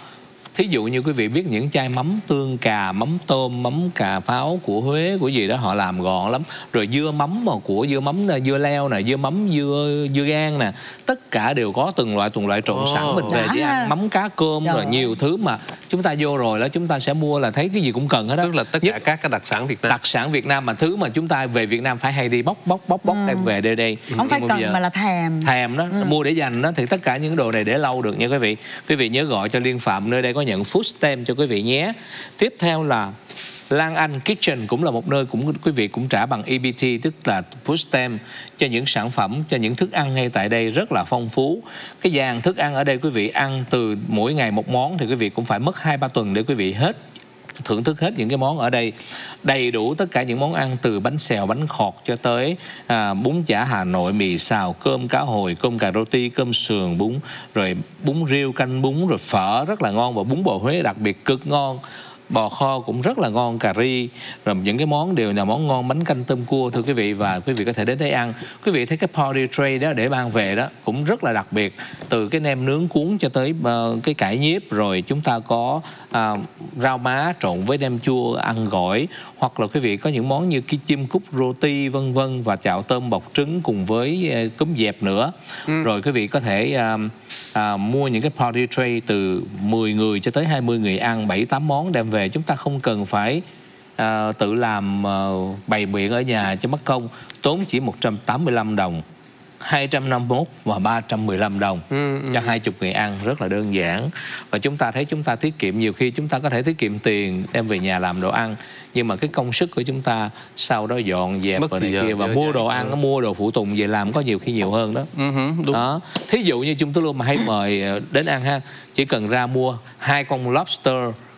Thí dụ như quý vị biết những chai mắm tương cà, mắm tôm, mắm cà pháo của Huế của gì đó họ làm gọn lắm. Rồi dưa mắm mà của dưa mắm dưa leo nè, dưa mắm dưa dưa gan nè, tất cả đều có từng loại từng loại trộn oh. sẵn, mình về chỉ ăn mắm cá cơm rồi nhiều thứ mà chúng ta vô rồi đó chúng ta sẽ mua là thấy cái gì cũng cần hết đó. Tức là tất Nhất, cả các cái đặc sản Việt Nam. Đặc sản Việt Nam mà thứ mà chúng ta về Việt Nam phải hay đi bóc bóc bóc bóc ừ. đem về đây đây. Không phải cần giờ, mà là thèm. Thèm đó, ừ. mua để dành đó thì tất cả những đồ này để lâu được nha quý vị. Quý vị nhớ gọi cho Liên Phạm, nơi đây có nhận food stamp cho quý vị nhé. Tiếp theo là Lan Anh Kitchen, cũng là một nơi cũng quý vị cũng trả bằng e bê tê, tức là food stamp cho những sản phẩm, cho những thức ăn ngay tại đây rất là phong phú. Cái dàn thức ăn ở đây quý vị ăn từ mỗi ngày một món thì quý vị cũng phải mất hai ba tuần để quý vị hết thưởng thức hết những cái món ở đây. Đầy đủ tất cả những món ăn từ bánh xèo, bánh khọt cho tới à, bún chả Hà Nội, mì xào, cơm cá hồi, cơm cà roti, cơm sườn, bún, rồi bún riêu, canh bún, rồi phở rất là ngon, và bún bò Huế đặc biệt cực ngon. Bò kho cũng rất là ngon, cà ri, rồi những cái món đều là món ngon, bánh canh tôm cua thưa quý vị, và quý vị có thể đến đây ăn. Quý vị thấy cái party tray đó để mang về đó cũng rất là đặc biệt, từ cái nem nướng cuốn cho tới uh, cái cải nhiếp, rồi chúng ta có uh, rau má trộn với nem chua ăn gỏi, hoặc là quý vị có những món như cái chim cút roti vân vân, và chạo tôm bọc trứng cùng với uh, cúm dẹp nữa. Ừ. Rồi quý vị có thể uh, À, mua những cái party tray từ mười người cho tới hai mươi người ăn, bảy tám món đem về. Chúng ta không cần phải à, tự làm à, bày biện ở nhà cho mất công, tốn chỉ một trăm tám mươi lăm đồng, hai trăm năm mươi mốt và ba trăm mười lăm đồng ừ, ừ. cho hai mươi người ăn, rất là đơn giản. Và chúng ta thấy chúng ta tiết kiệm, nhiều khi chúng ta có thể tiết kiệm tiền đem về nhà làm đồ ăn, nhưng mà cái công sức của chúng ta sau đó dọn dẹp và này kia và mua đồ ăn, nó mua đồ phụ tùng về làm có nhiều khi nhiều hơn đó. Uh-huh, đúng. Đó. Thí dụ như chúng tôi luôn mà hay mời đến ăn ha, chỉ cần ra mua hai con lobster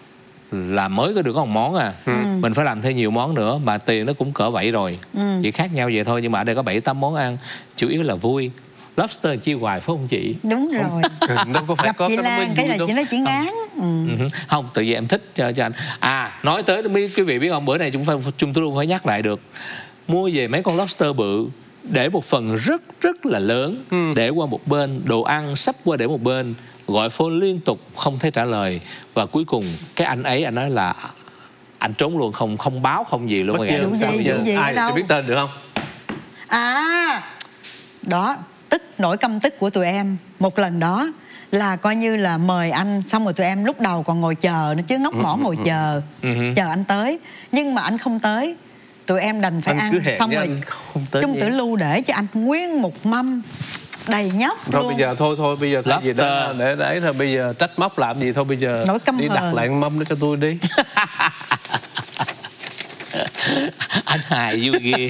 là mới có được có một món à. Ừ. Mình phải làm thêm nhiều món nữa mà tiền nó cũng cỡ vậy rồi. Ừ. Chỉ khác nhau vậy thôi, nhưng mà ở đây có bảy tám món ăn, chủ yếu là vui. Lobster chia hoài phải không chị? Đúng rồi. Đâu có phải gặp có chị cái Lan cái là chị nói chỉ ngán. Ừ. Ừ. Không, tự nhiên em thích cho, cho anh. À, nói tới mấy quý vị biết không, bữa nay chúng phải chúng tôi luôn phải nhắc lại được. Mua về mấy con lobster bự, để một phần rất rất là lớn, ừ. để qua một bên, đồ ăn sắp qua để một bên, gọi phone liên tục không thấy trả lời, và cuối cùng cái anh ấy anh nói là anh trốn luôn, không không báo không gì luôn. Vụ gì, vụ gì ai đâu. biết tên được không? À, đó, tức nỗi căm tức của tụi em một lần đó là coi như là mời anh, xong rồi tụi em lúc đầu còn ngồi chờ nữa chứ, ngốc nghỏ ngồi chờ, chờ anh tới, nhưng mà anh không tới, tụi em đành phải anh ăn, xong rồi Chung Tử Lưu để cho anh nguyên một mâm đầy nhóc thôi luôn. Bây giờ thôi thôi bây giờ thay vì đó để đấy thôi, bây giờ trách móc làm gì, thôi bây giờ đi hờn. Đặt lại mâm đó cho tôi đi. Anh hài vui ghê.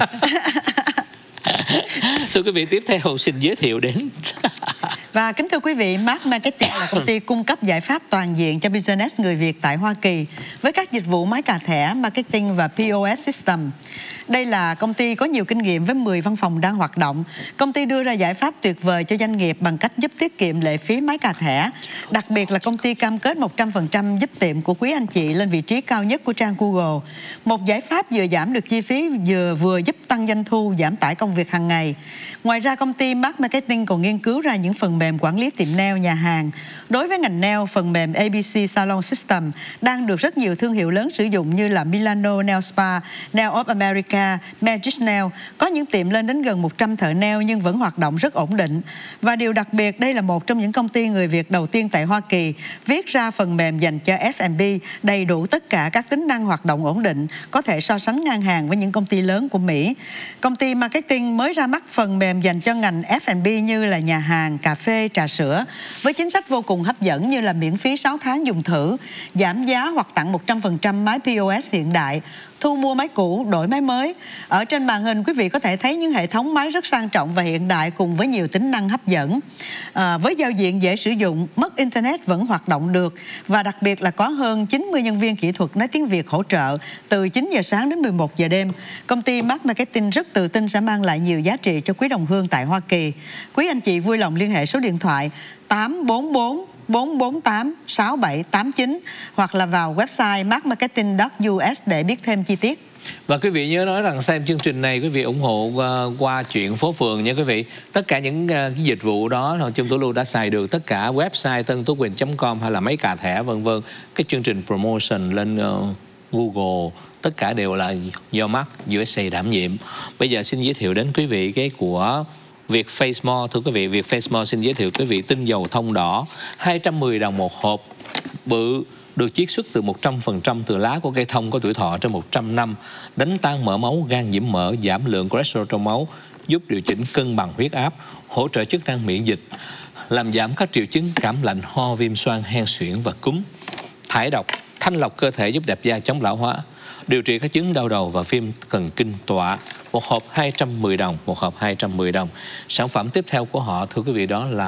Thưa quý vị, tiếp theo xin giới thiệu đến và kính thưa quý vị, Mart Marketing là công ty cung cấp giải pháp toàn diện cho business người Việt tại Hoa Kỳ với các dịch vụ máy cà thẻ, marketing và pê ô ét system. Đây là công ty có nhiều kinh nghiệm với mười văn phòng đang hoạt động. Công ty đưa ra giải pháp tuyệt vời cho doanh nghiệp bằng cách giúp tiết kiệm lệ phí máy cà thẻ. Đặc biệt là công ty cam kết một trăm phần trăm giúp tiệm của quý anh chị lên vị trí cao nhất của trang Google. Một giải pháp vừa giảm được chi phí, vừa vừa giúp tăng doanh thu, giảm tải công việc hàng ngày. Ngoài ra, công ty Mart Marketing còn nghiên cứu ra những phần mềm quản lý tiệm nail, nhà hàng. Đối với ngành nail, phần mềm a bê xê Salon System đang được rất nhiều thương hiệu lớn sử dụng như là Milano Nail Spa, Nail of America, Magic Nail. Có những tiệm lên đến gần một trăm thợ nail nhưng vẫn hoạt động rất ổn định. Và điều đặc biệt, đây là một trong những công ty người Việt đầu tiên tại Hoa Kỳ viết ra phần mềm dành cho ép and bê đầy đủ tất cả các tính năng hoạt động ổn định, có thể so sánh ngang hàng với những công ty lớn của Mỹ. Công ty Marketing mới ra mắt phần mềm dành cho ngành ép and bê như là nhà hàng, cà phê, trà sữa, với chính sách vô cùng hấp dẫn như là miễn phí sáu tháng dùng thử, giảm giá hoặc tặng một trăm phần trăm máy pê ô ét hiện đại, thu mua máy cũ, đổi máy mới. Ở trên màn hình quý vị có thể thấy những hệ thống máy rất sang trọng và hiện đại cùng với nhiều tính năng hấp dẫn. À, với giao diện dễ sử dụng, mất internet vẫn hoạt động được, và đặc biệt là có hơn chín mươi nhân viên kỹ thuật nói tiếng Việt hỗ trợ từ chín giờ sáng đến mười một giờ đêm. Công ty Mart Marketing rất tự tin sẽ mang lại nhiều giá trị cho quý đồng hương tại Hoa Kỳ. Quý anh chị vui lòng liên hệ số điện thoại tám bốn bốn bốn bốn tám sáu bảy tám chín hoặc là vào website mart marketing chấm u s để biết thêm chi tiết. Và quý vị nhớ nói rằng xem chương trình này quý vị ủng hộ uh, qua chuyện phố phường nha quý vị. Tất cả những uh, cái dịch vụ đó thôi Chung Tú Lu đã xài được, tất cả website tân tú quỳnh chấm com hay là mấy cà thẻ vân vân, cái chương trình promotion lên uh, Google, tất cả đều là do Mark u ét a đảm nhiệm. Bây giờ xin giới thiệu đến quý vị cái của Việt Face More. Thưa quý vị, Việt Face More xin giới thiệu quý vị tinh dầu thông đỏ hai trăm mười đồng một hộp, bự, được chiết xuất từ một trăm phần trăm từ lá của cây thông có tuổi thọ trên một trăm năm, đánh tan mỡ máu, gan nhiễm mỡ, giảm lượng cholesterol trong máu, giúp điều chỉnh cân bằng huyết áp, hỗ trợ chức năng miễn dịch, làm giảm các triệu chứng cảm lạnh, ho, viêm xoang, hen suyễn và cúm, thải độc, thanh lọc cơ thể, giúp đẹp da, chống lão hóa, điều trị các chứng đau đầu và viêm thần kinh tọa. Một hộp hai trăm mười đồng, một hộp hai trăm mười đồng. Sản phẩm tiếp theo của họ thưa quý vị đó là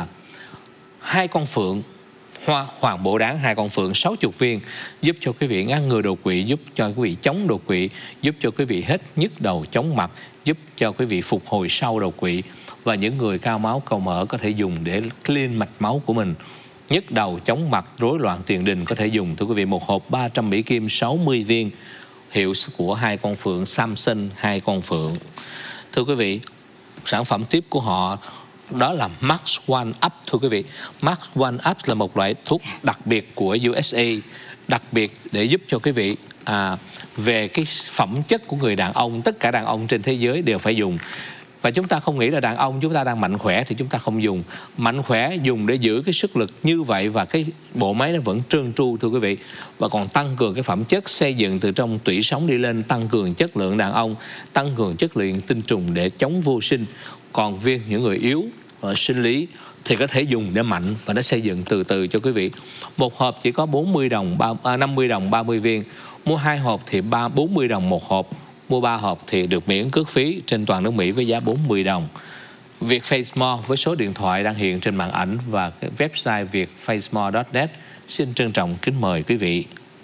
hai con phượng hoa hoàng bổ đáng, hai con phượng sáu mươi viên, giúp cho quý vị ngăn ngừa đột quỵ, giúp cho quý vị chống đột quỵ, giúp cho quý vị hết nhức đầu, chóng mặt, giúp cho quý vị phục hồi sau đột quỵ. Và những người cao máu cầu mỡ có thể dùng để clean mạch máu của mình. Nhức đầu, chóng mặt, rối loạn tiền đình có thể dùng. Thưa quý vị, một hộp ba trăm mỹ kim sáu mươi viên, hiệu của hai con phượng, Samson hai con phượng. Thưa quý vị, sản phẩm tiếp của họ đó là Max One Up. Thưa quý vị, Max One Up là một loại thuốc đặc biệt của u ét a, đặc biệt để giúp cho quý vị à, về cái phẩm chất của người đàn ông. Tất cả đàn ông trên thế giới đều phải dùng. Và chúng ta không nghĩ là đàn ông chúng ta đang mạnh khỏe thì chúng ta không dùng. Mạnh khỏe dùng để giữ cái sức lực như vậy và cái bộ máy nó vẫn trơn tru thưa quý vị. Và còn tăng cường cái phẩm chất, xây dựng từ trong tủy sống đi lên, tăng cường chất lượng đàn ông, tăng cường chất lượng tinh trùng để chống vô sinh. Còn viên những người yếu ở sinh lý thì có thể dùng để mạnh và nó xây dựng từ từ cho quý vị. Một hộp chỉ có bốn mươi đồng, năm mươi đồng ba mươi viên. Mua hai hộp thì bốn mươi đồng một hộp. Mua ba hộp thì được miễn cước phí trên toàn nước Mỹ với giá bốn mươi đồng. Việt Face More với số điện thoại đang hiện trên màn ảnh và cái website việt face more chấm net. Xin trân trọng kính mời quý vị.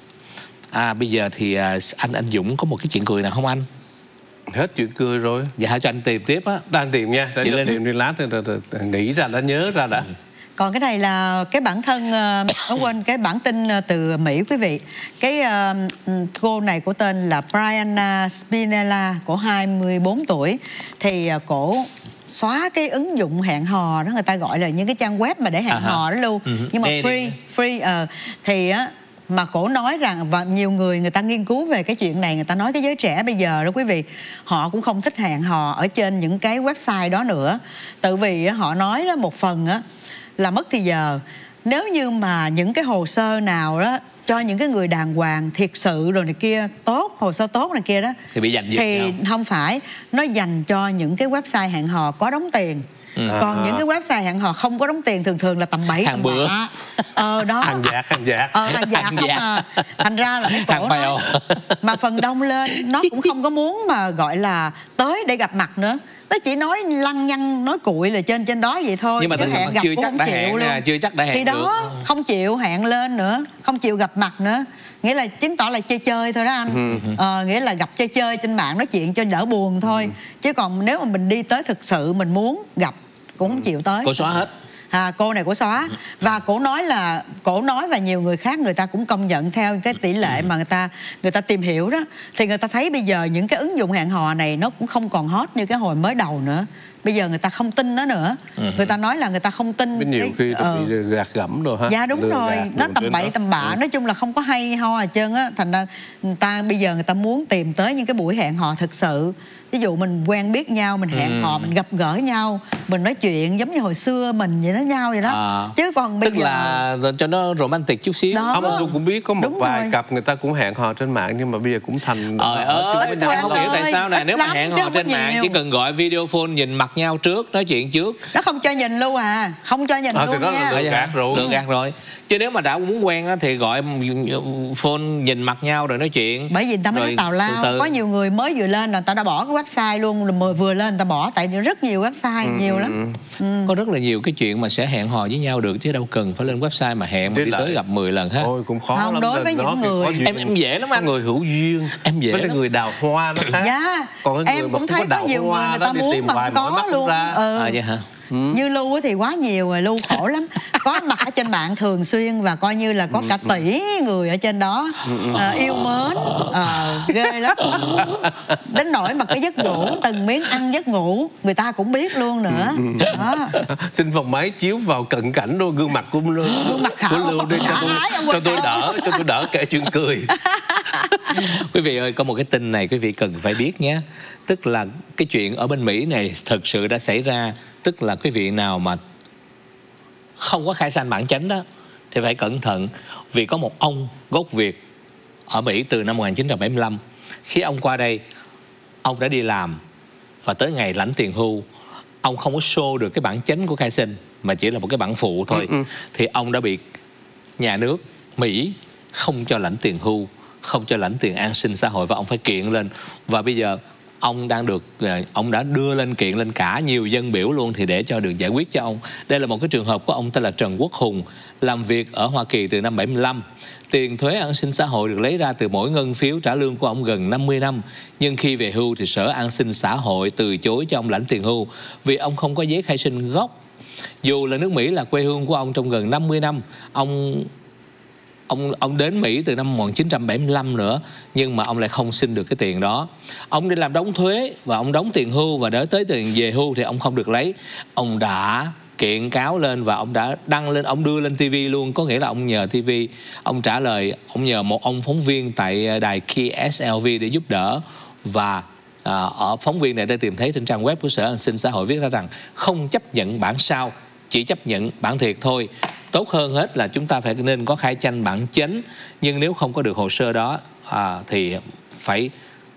À bây giờ thì anh anh Dũng có một cái chuyện cười nào không anh? Hết chuyện cười rồi. Dạ hãy cho anh tìm tiếp á. Đang tìm nha, đang lên tìm đi lát thì nghĩ ra đã, nhớ ra đã. Ừ. Còn cái này là cái bản thân, uh, quên cái bản tin từ Mỹ quý vị. Cái uh, cô này của tên là Brianna Spinella, của hai mươi bốn tuổi. Thì uh, cổ xóa cái ứng dụng hẹn hò đó, người ta gọi là những cái trang web mà để hẹn à hò đó luôn. Uh-huh. Nhưng mà free, free uh, thì uh, mà cổ nói rằng, và nhiều người người ta nghiên cứu về cái chuyện này, người ta nói cái giới trẻ bây giờ đó quý vị, họ cũng không thích hẹn hò ở trên những cái website đó nữa. Tự vì uh, họ nói đó, một phần á uh, là mất thì giờ. Nếu như mà những cái hồ sơ nào đó cho những cái người đàng hoàng thiệt sự rồi này kia, tốt, hồ sơ tốt này kia đó, thì bị dành thì nhau. Không phải, nó dành cho những cái website hẹn hò có đóng tiền. Ừ. Còn à. những cái website hẹn hò không có đóng tiền thường thường là tầm bảy hàng bữa bạ. Ờ đó. Hàng dạc, hàng dạc. Ờ hàng dạc không à. Thành ra là cái cổ nó, mà phần đông lên nó cũng không có muốn mà gọi là tới để gặp mặt nữa. Nó chỉ nói lăng nhăng, nói cuội là trên trên đó vậy thôi. Nhưng mà hẹn gặp chưa cũng chắc không đã chịu hẹn luôn. Nè, chưa chắc đã hẹn thì đó được. Không chịu hẹn lên nữa, không chịu gặp mặt nữa. Nghĩa là chứng tỏ là chơi chơi thôi đó anh. ừ. ờ, Nghĩa là gặp chơi chơi trên mạng, nói chuyện cho đỡ buồn thôi. ừ. Chứ còn nếu mà mình đi tới thực sự mình muốn gặp cũng không chịu tới. Cô xóa hết. À, cô này cổ xóa. Và cổ nói là cổ nói và nhiều người khác người ta cũng công nhận theo cái tỷ lệ mà người ta người ta tìm hiểu đó, thì người ta thấy bây giờ những cái ứng dụng hẹn hò này nó cũng không còn hot như cái hồi mới đầu nữa. Bây giờ người ta không tin nó nữa. ừ. Người ta nói là người ta không tin. Biết nhiều cái, khi ờ, bị gạt gẫm rồi ha. Dạ đúng Lừa rồi. Nó tầm bậy tầm bạ. ừ. Nói chung là không có hay ho à trơn á. Thành ra người ta bây giờ người ta muốn tìm tới những cái buổi hẹn hò thực sự. Ví dụ mình quen biết nhau, mình hẹn ừ. hò, mình gặp gỡ nhau, mình nói chuyện giống như hồi xưa mình vậy đó nhau vậy đó. À, chứ còn bây tức giờ là cho nó romantic chút xíu. Đó. Không, tôi cũng biết có một đúng vài rồi. cặp người ta cũng hẹn hò trên mạng nhưng mà bây giờ cũng thành. Ờ ơi, em không hiểu tại sao nè. Nếu mà hẹn hò trên mạng chỉ cần gọi video phone, nhìn mặt nhau trước, nói chuyện trước. Nó không cho nhìn luôn à, không cho nhìn à, luôn thì đó nha. là lừa gạt rồi. Lừa gạt rồi. Chứ nếu mà đã muốn quen á, thì gọi phone nhìn mặt nhau rồi nói chuyện. Bởi vì người ta mới nói tào lao. Từ từ. Có nhiều người mới vừa lên là người ta đã bỏ cái website luôn, rồi vừa lên người ta bỏ. Tại rất nhiều website, ừ, nhiều lắm. ừ. Có rất là nhiều cái chuyện mà sẽ hẹn hò với nhau được, chứ đâu cần phải lên website mà hẹn mà đi tới gặp mười lần hết. Ôi cũng khó không, lắm. Đối với những người em em dễ lắm anh. Có người hữu duyên, em dễ với lắm. người đào hoa nó khác. Dạ. Còn cái em người cũng mà thấy không có có nhiều người hoa người ta muốn mà không có luôn. ra. ừ. À vậy hả? Ừ. Như Lưu thì quá nhiều rồi, Lưu khổ lắm. Có mặt ở trên mạng thường xuyên và coi như là có cả tỷ người ở trên đó à, yêu mến, à, ghê lắm. Đến nỗi mà cái giấc ngủ, từng miếng ăn giấc ngủ người ta cũng biết luôn nữa. Đó. Xin phòng máy chiếu vào cận cảnh luôn gương mặt của Lưu, gương mặt của Lưu đi cho tôi, cho tôi đỡ, cho tôi đỡ kể chuyện cười. Quý vị ơi, có một cái tin này quý vị cần phải biết nhé. Tức là cái chuyện ở bên Mỹ này thực sự đã xảy ra. Tức là quý vị nào mà không có khai sanh bản chánh đó thì phải cẩn thận. Vì có một ông gốc Việt ở Mỹ từ năm một nghìn chín trăm bảy mươi lăm. Khi ông qua đây, ông đã đi làm và tới ngày lãnh tiền hưu, ông không có show được cái bản chánh của khai sinh mà chỉ là một cái bản phụ thôi. ừ, ừ. Thì ông đã bị nhà nước Mỹ không cho lãnh tiền hưu, không cho lãnh tiền an sinh xã hội và ông phải kiện lên. Và bây giờ ông đang được, ông đã đưa lên kiện lên cả nhiều dân biểu luôn thì để cho được giải quyết cho ông. Đây là một cái trường hợp của ông tên là Trần Quốc Hùng, làm việc ở Hoa Kỳ từ năm bảy mươi lăm. Tiền thuế an sinh xã hội được lấy ra từ mỗi ngân phiếu trả lương của ông gần năm mươi năm. Nhưng khi về hưu thì Sở An sinh xã hội từ chối cho ông lãnh tiền hưu vì ông không có giấy khai sinh gốc. Dù là nước Mỹ là quê hương của ông trong gần năm mươi năm, ông Ông, ông đến Mỹ từ năm một nghìn chín trăm bảy mươi lăm nữa, nhưng mà ông lại không xin được cái tiền đó. Ông đi làm đóng thuế và ông đóng tiền hưu, và đỡ tới tiền về hưu thì ông không được lấy. Ông đã kiện cáo lên và ông đã đăng lên, ông đưa lên ti vi luôn. Có nghĩa là ông nhờ ti vi, ông trả lời, ông nhờ một ông phóng viên tại đài Key ét lờ vê để giúp đỡ. Và à, ở phóng viên này đã tìm thấy trên trang web của Sở An sinh xã hội viết ra rằng không chấp nhận bản sao, chỉ chấp nhận bản thiệt thôi. Tốt hơn hết là chúng ta phải nên có khai tranh bản chánh. Nhưng nếu không có được hồ sơ đó à, thì phải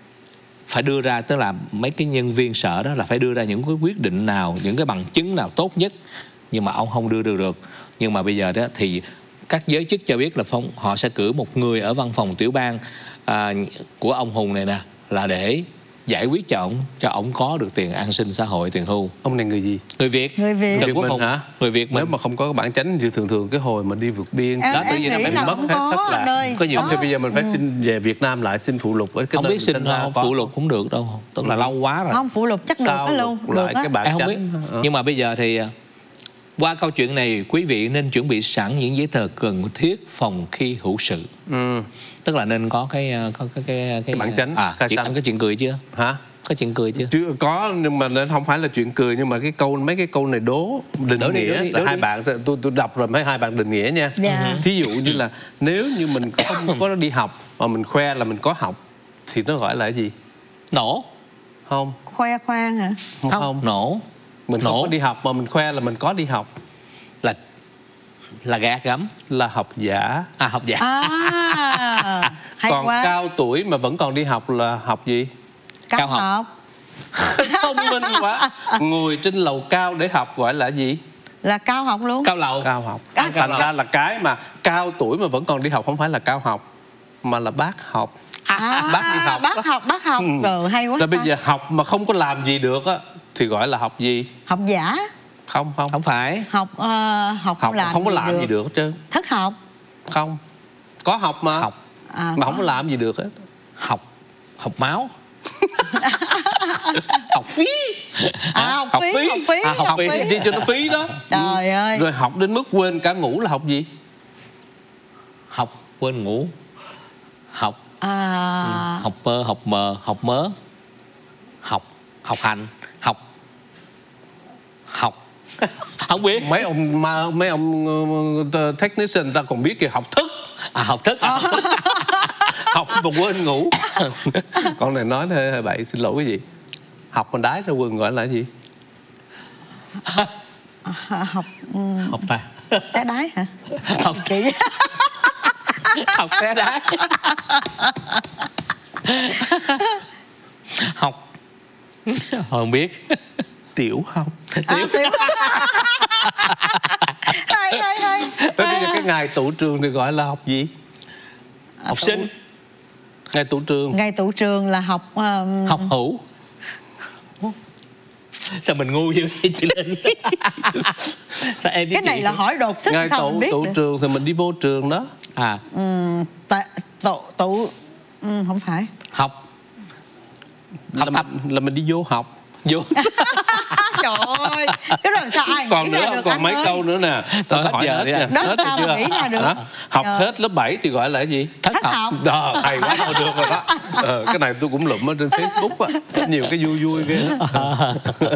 phải đưa ra, tức là mấy cái nhân viên sở đó là phải đưa ra những cái quyết định nào, những cái bằng chứng nào tốt nhất. Nhưng mà ông không đưa được được. Nhưng mà bây giờ đó thì các giới chức cho biết là phong, họ sẽ cử một người ở văn phòng tiểu bang à, của ông Hùng này nè, là để giải quyết cho ông, cho ông có được tiền an sinh xã hội, tiền hưu. Ông này người gì? Người Việt. Người Việt. Trần Quốc Hùng hả? Người Việt mình. Nếu mà không có bản chánh thì thường thường cái hồi mà đi vượt biên em, đó tự nhiên nó phải mất hết tất cả. Nơi có nhiều. Không thì bây giờ mình phải ừ. xin về Việt Nam lại xin phụ lục. Cái không biết xin không, phụ lục cũng được đâu. Tức là ừ. lâu quá rồi. Không, phụ lục chắc được đó luôn. Được cái bản em không chánh. biết. Ừ. Nhưng mà bây giờ thì qua câu chuyện này, quý vị nên chuẩn bị sẵn những giấy tờ cần thiết phòng khi hữu sự. Ừ. Tức là nên có cái có cái cái, cái, cái bản chánh. À, chuyện, anh có chuyện cười chưa? Hả? Có chuyện cười chưa? Chưa có, nhưng mà không phải là chuyện cười, nhưng mà cái câu mấy cái câu này đố định đố nghĩa đi, là hai đi. Bạn tôi tôi đọc rồi mấy hai bạn định nghĩa nha. Yeah. Thí dụ như là nếu như mình không có đi học mà mình khoe là mình có học thì nó gọi là cái gì? Nổ. Không. Khoe khoang hả? Không. không. Nổ. Mình Nổ. không có đi học mà mình khoe là mình có đi học. Là là gạt gẫm. Là học giả. À, học giả. À, hay còn quá. Cao tuổi mà vẫn còn đi học là học gì? Cao, cao học, học. Thông minh quá. Ngồi trên lầu cao để học gọi là gì? Là cao học luôn. Cao lầu. Cao học. À, thành ra là cái mà cao tuổi mà vẫn còn đi học không phải là cao học, mà là bác học. À, bác đi học. Bác học, bác học. Ừ. Rồi, hay quá. Rồi bây giờ học mà không có làm gì được á thì gọi là học gì? Học giả. Không, không. Không phải. Học uh, học không học làm không có gì làm được. gì được hết trơn. Thất học. Không. Có học mà. Học. À, mà có. Không có làm gì được hết. Học. Học máu. Học phí. À, học, học phí, phí, học phí, à, học, học phí, phí. Cho nó phí đó. Trời ơi. Rồi học đến mức quên cả ngủ là học gì? Học quên ngủ. Học. À. Ừ. Học mơ, học mờ, học mớ. Học, học hành, học. Học. Không biết. Mấy ông mấy ông uh, technician ta còn biết kìa, học thức. À, học thức. À. Học mà quên ngủ. Con này nói hơi bậy, xin lỗi quý vị. Học còn đái ra quần gọi là gì? À, học um... học ta té đái hả? Học chị. Học té đái. Học không biết. Tiểu học. À, tiểu. Hay hay hay. Thế bây giờ cái ngày tủ trường thì gọi là học gì? À, học sinh. Ngày tủ trường. Ngày tủ trường là học um... học hữu. Sao mình ngu vậy chị Linh? Sao em cái này là hỏi đột xuất. Ngày sao tủ, mình biết tủ được? trường thì mình đi vô trường đó. À. Ừ, tụ tụ ừ, không phải. Học. Học là, mình, là mình đi vô học. Vô. Trời ơi, cái rồi sao ai còn nghĩ nữa ra không? được còn anh mấy ơi? câu nữa nè. Tôi hết hỏi giờ hết đi nha. à. Đó Hết sao chưa? mà nghĩ ra được? Hả? Học Trời. hết lớp bảy thì gọi là gì? Thất Thất học. học. Đó, hay quá, thôi được rồi đó. Ờ, cái này tôi cũng lụm ở trên Facebook á, có nhiều cái vui vui ghê đó.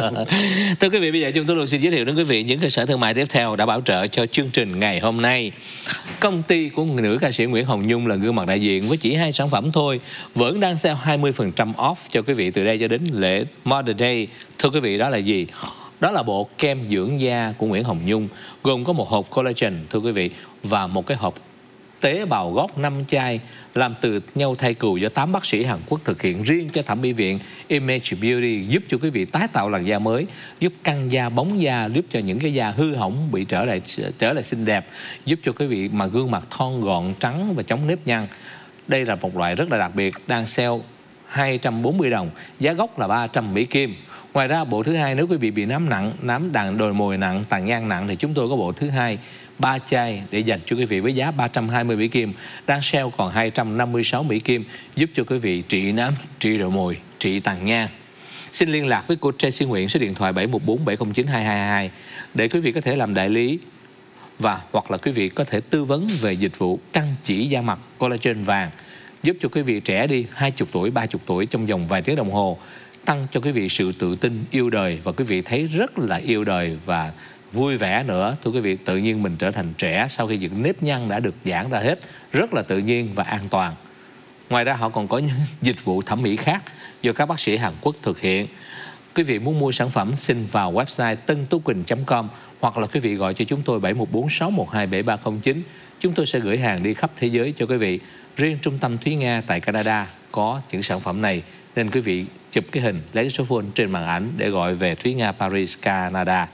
Thưa quý vị, bây giờ chúng tôi xin giới thiệu đến quý vị những cơ sở thương mại tiếp theo đã bảo trợ cho chương trình ngày hôm nay. Công ty của nữ ca sĩ Nguyễn Hồng Nhung là gương mặt đại diện với chỉ hai sản phẩm thôi, vẫn đang sale hai mươi phần trăm off cho quý vị từ đây cho đến lễ Mother's Day. Thưa quý vị, đó là gì? Đó là bộ kem dưỡng da của Nguyễn Hồng Nhung, gồm có một hộp collagen, thưa quý vị, và một cái hộp tế bào gốc năm chai làm từ nhau thai cừu do tám bác sĩ Hàn Quốc thực hiện riêng cho thẩm mỹ viện Image Beauty, giúp cho quý vị tái tạo làn da mới, giúp căng da, bóng da, giúp cho những cái da hư hỏng bị trở lại trở lại xinh đẹp, giúp cho quý vị mà gương mặt thon gọn, trắng và chống nếp nhăn. Đây là một loại rất là đặc biệt, đang sale hai trăm bốn mươi đồng, giá gốc là ba trăm Mỹ Kim. Ngoài ra bộ thứ hai, nếu quý vị bị nám nặng, nám đàn đồi mồi nặng, tàn nhang nặng thì chúng tôi có bộ thứ hai ba chai để dành cho quý vị với giá ba trăm hai mươi Mỹ Kim, đang sale còn hai trăm năm mươi sáu Mỹ Kim, giúp cho quý vị trị nám, trị đồi mồi, trị tàn nhang. Xin liên lạc với cô Tracy Nguyễn số điện thoại bảy một bốn bảy không chín hai hai hai để quý vị có thể làm đại lý, và hoặc là quý vị có thể tư vấn về dịch vụ căng chỉ da mặt collagen vàng, giúp cho quý vị trẻ đi hai mươi tuổi, ba mươi tuổi trong vòng vài tiếng đồng hồ, tăng cho quý vị sự tự tin, yêu đời, và quý vị thấy rất là yêu đời và vui vẻ nữa. Thưa quý vị, tự nhiên mình trở thành trẻ sau khi những nếp nhăn đã được giãn ra hết, rất là tự nhiên và an toàn. Ngoài ra họ còn có những dịch vụ thẩm mỹ khác do các bác sĩ Hàn Quốc thực hiện. Quý vị muốn mua sản phẩm xin vào website tân tú quỳnh chấm com hoặc là quý vị gọi cho chúng tôi bảy một bốn sáu một hai bảy ba không chín. Chúng tôi sẽ gửi hàng đi khắp thế giới cho quý vị. Riêng trung tâm Thúy Nga tại Canada có những sản phẩm này, nên quý vị chụp cái hình, lấy cái số phone trên màn ảnh để gọi về Thúy Nga Paris, Canada.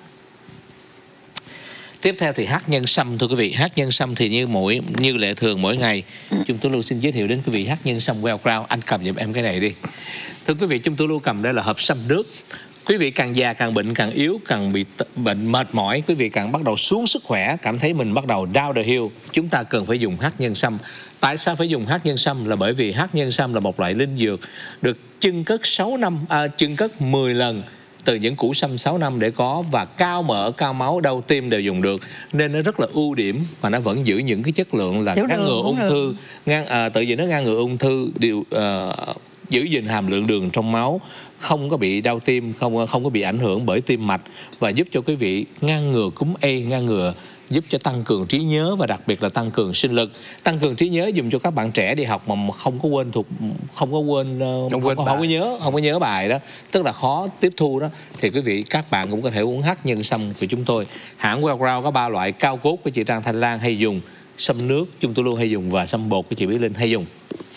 Tiếp theo thì hát nhân sâm, thưa quý vị. Hát nhân sâm thì như mỗi như lệ thường mỗi ngày, chúng tôi luôn xin giới thiệu đến quý vị hát nhân sâm Well Crown. Anh cầm giùm em cái này đi. Thưa quý vị, chúng tôi luôn cầm đây là hộp sâm nước. Quý vị càng già, càng bệnh, càng yếu, càng bị bệnh mệt mỏi, quý vị càng bắt đầu xuống sức khỏe, cảm thấy mình bắt đầu down the hill, chúng ta cần phải dùng hát nhân sâm. Tại sao phải dùng hát nhân sâm? Là bởi vì hát nhân sâm là một loại linh dược được chưng cất sáu năm, à, chưng cất mười lần từ những củ sâm sáu năm để có, và cao mỡ, cao máu, đau tim đều dùng được, nên nó rất là ưu điểm và nó vẫn giữ những cái chất lượng là ngăn ngừa ung thư, ngăn à, tự vì nó ngăn ngừa ung thư, điều à, giữ gìn hàm lượng đường trong máu, không có bị đau tim, không không có bị ảnh hưởng bởi tim mạch, và giúp cho quý vị ngăn ngừa cúm A, ngăn ngừa, giúp cho tăng cường trí nhớ và đặc biệt là tăng cường sinh lực. Tăng cường trí nhớ dùng cho các bạn trẻ đi học mà không có quên thuộc, không có quên không, không, có, không có nhớ không có nhớ bài đó, tức là khó tiếp thu đó, thì quý vị các bạn cũng có thể uống hát nhân sâm của chúng tôi. Hãng Well Crown có ba loại cao cốt của chị Trang Thanh Lan hay dùng, sâm nước chúng tôi luôn hay dùng, và sâm bột của chị Bí Linh hay dùng.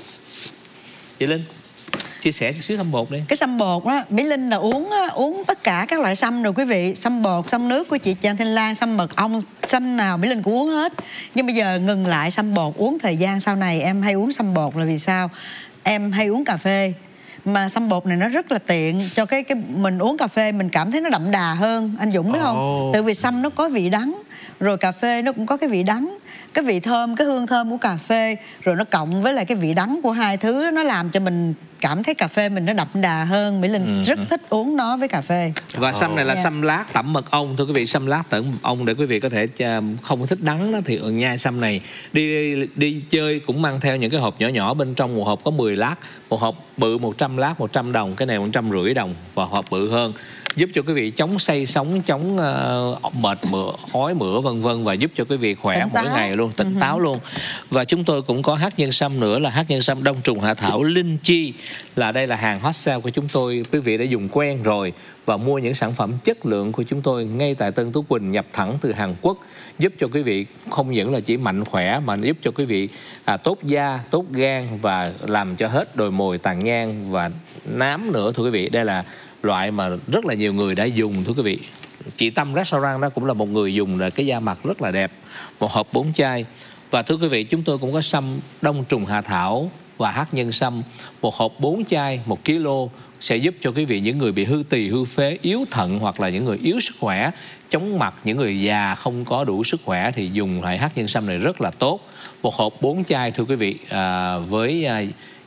Chị Linh chia sẻ chút xíu sâm bột đi. Cái sâm bột đó, Bí Linh là uống uống tất cả các loại sâm rồi quý vị. Sâm bột, sâm nước của chị Trang Thanh Lan, sâm mật ong, sâm nào Bí Linh cũng uống hết. Nhưng bây giờ ngừng lại sâm bột, uống thời gian sau này em hay uống sâm bột là vì sao? Em hay uống cà phê, mà sâm bột này nó rất là tiện cho cái cái mình uống cà phê mình cảm thấy nó đậm đà hơn, anh Dũng biết oh. không? Tại vì sâm nó có vị đắng, rồi cà phê nó cũng có cái vị đắng, cái vị thơm, cái hương thơm của cà phê, rồi nó cộng với lại cái vị đắng của hai thứ, nó làm cho mình cảm thấy cà phê mình nó đậm đà hơn. Mỹ Linh ừ. rất thích uống nó với cà phê. Và sâm này là yeah. sâm lát tẩm mật ong, thưa quý vị, sâm lát tẩm mật ong để quý vị có thể không có thích đắng đó, thì nhai sâm này đi đi chơi cũng mang theo những cái hộp nhỏ nhỏ, bên trong một hộp có mười lát, một hộp bự một trăm lát một trăm đồng, cái này một trăm rưỡi đồng, và hộp bự hơn, giúp cho quý vị chống say sóng, chống uh, mệt mửa, ói mửa vân vân, và giúp cho quý vị khỏe mỗi ngày luôn, tỉnh uh-huh. táo luôn. Và chúng tôi cũng có hát nhân sâm nữa là hát nhân sâm đông trùng hạ thảo linh chi, là đây là hàng hot sale của chúng tôi, quý vị đã dùng quen rồi và mua những sản phẩm chất lượng của chúng tôi ngay tại Tân Tú Quỳnh, nhập thẳng từ Hàn Quốc, giúp cho quý vị không những là chỉ mạnh khỏe mà giúp cho quý vị à, tốt da, tốt gan và làm cho hết đồi mồi, tàn nhang và nám nữa. Thưa quý vị, đây là loại mà rất là nhiều người đã dùng. Thưa quý vị, chị Tâm Restaurant đó cũng là một người dùng, là cái da mặt rất là đẹp, một hộp bốn chai. Và thưa quý vị, chúng tôi cũng có sâm đông trùng hạ thảo và hát nhân sâm, một hộp bốn chai một ki lô, sẽ giúp cho quý vị những người bị hư tỳ, hư phế, yếu thận, hoặc là những người yếu sức khỏe, chóng mặt, những người già không có đủ sức khỏe thì dùng loại hát nhân sâm này rất là tốt. Một hộp bốn chai thưa quý vị, à, với à,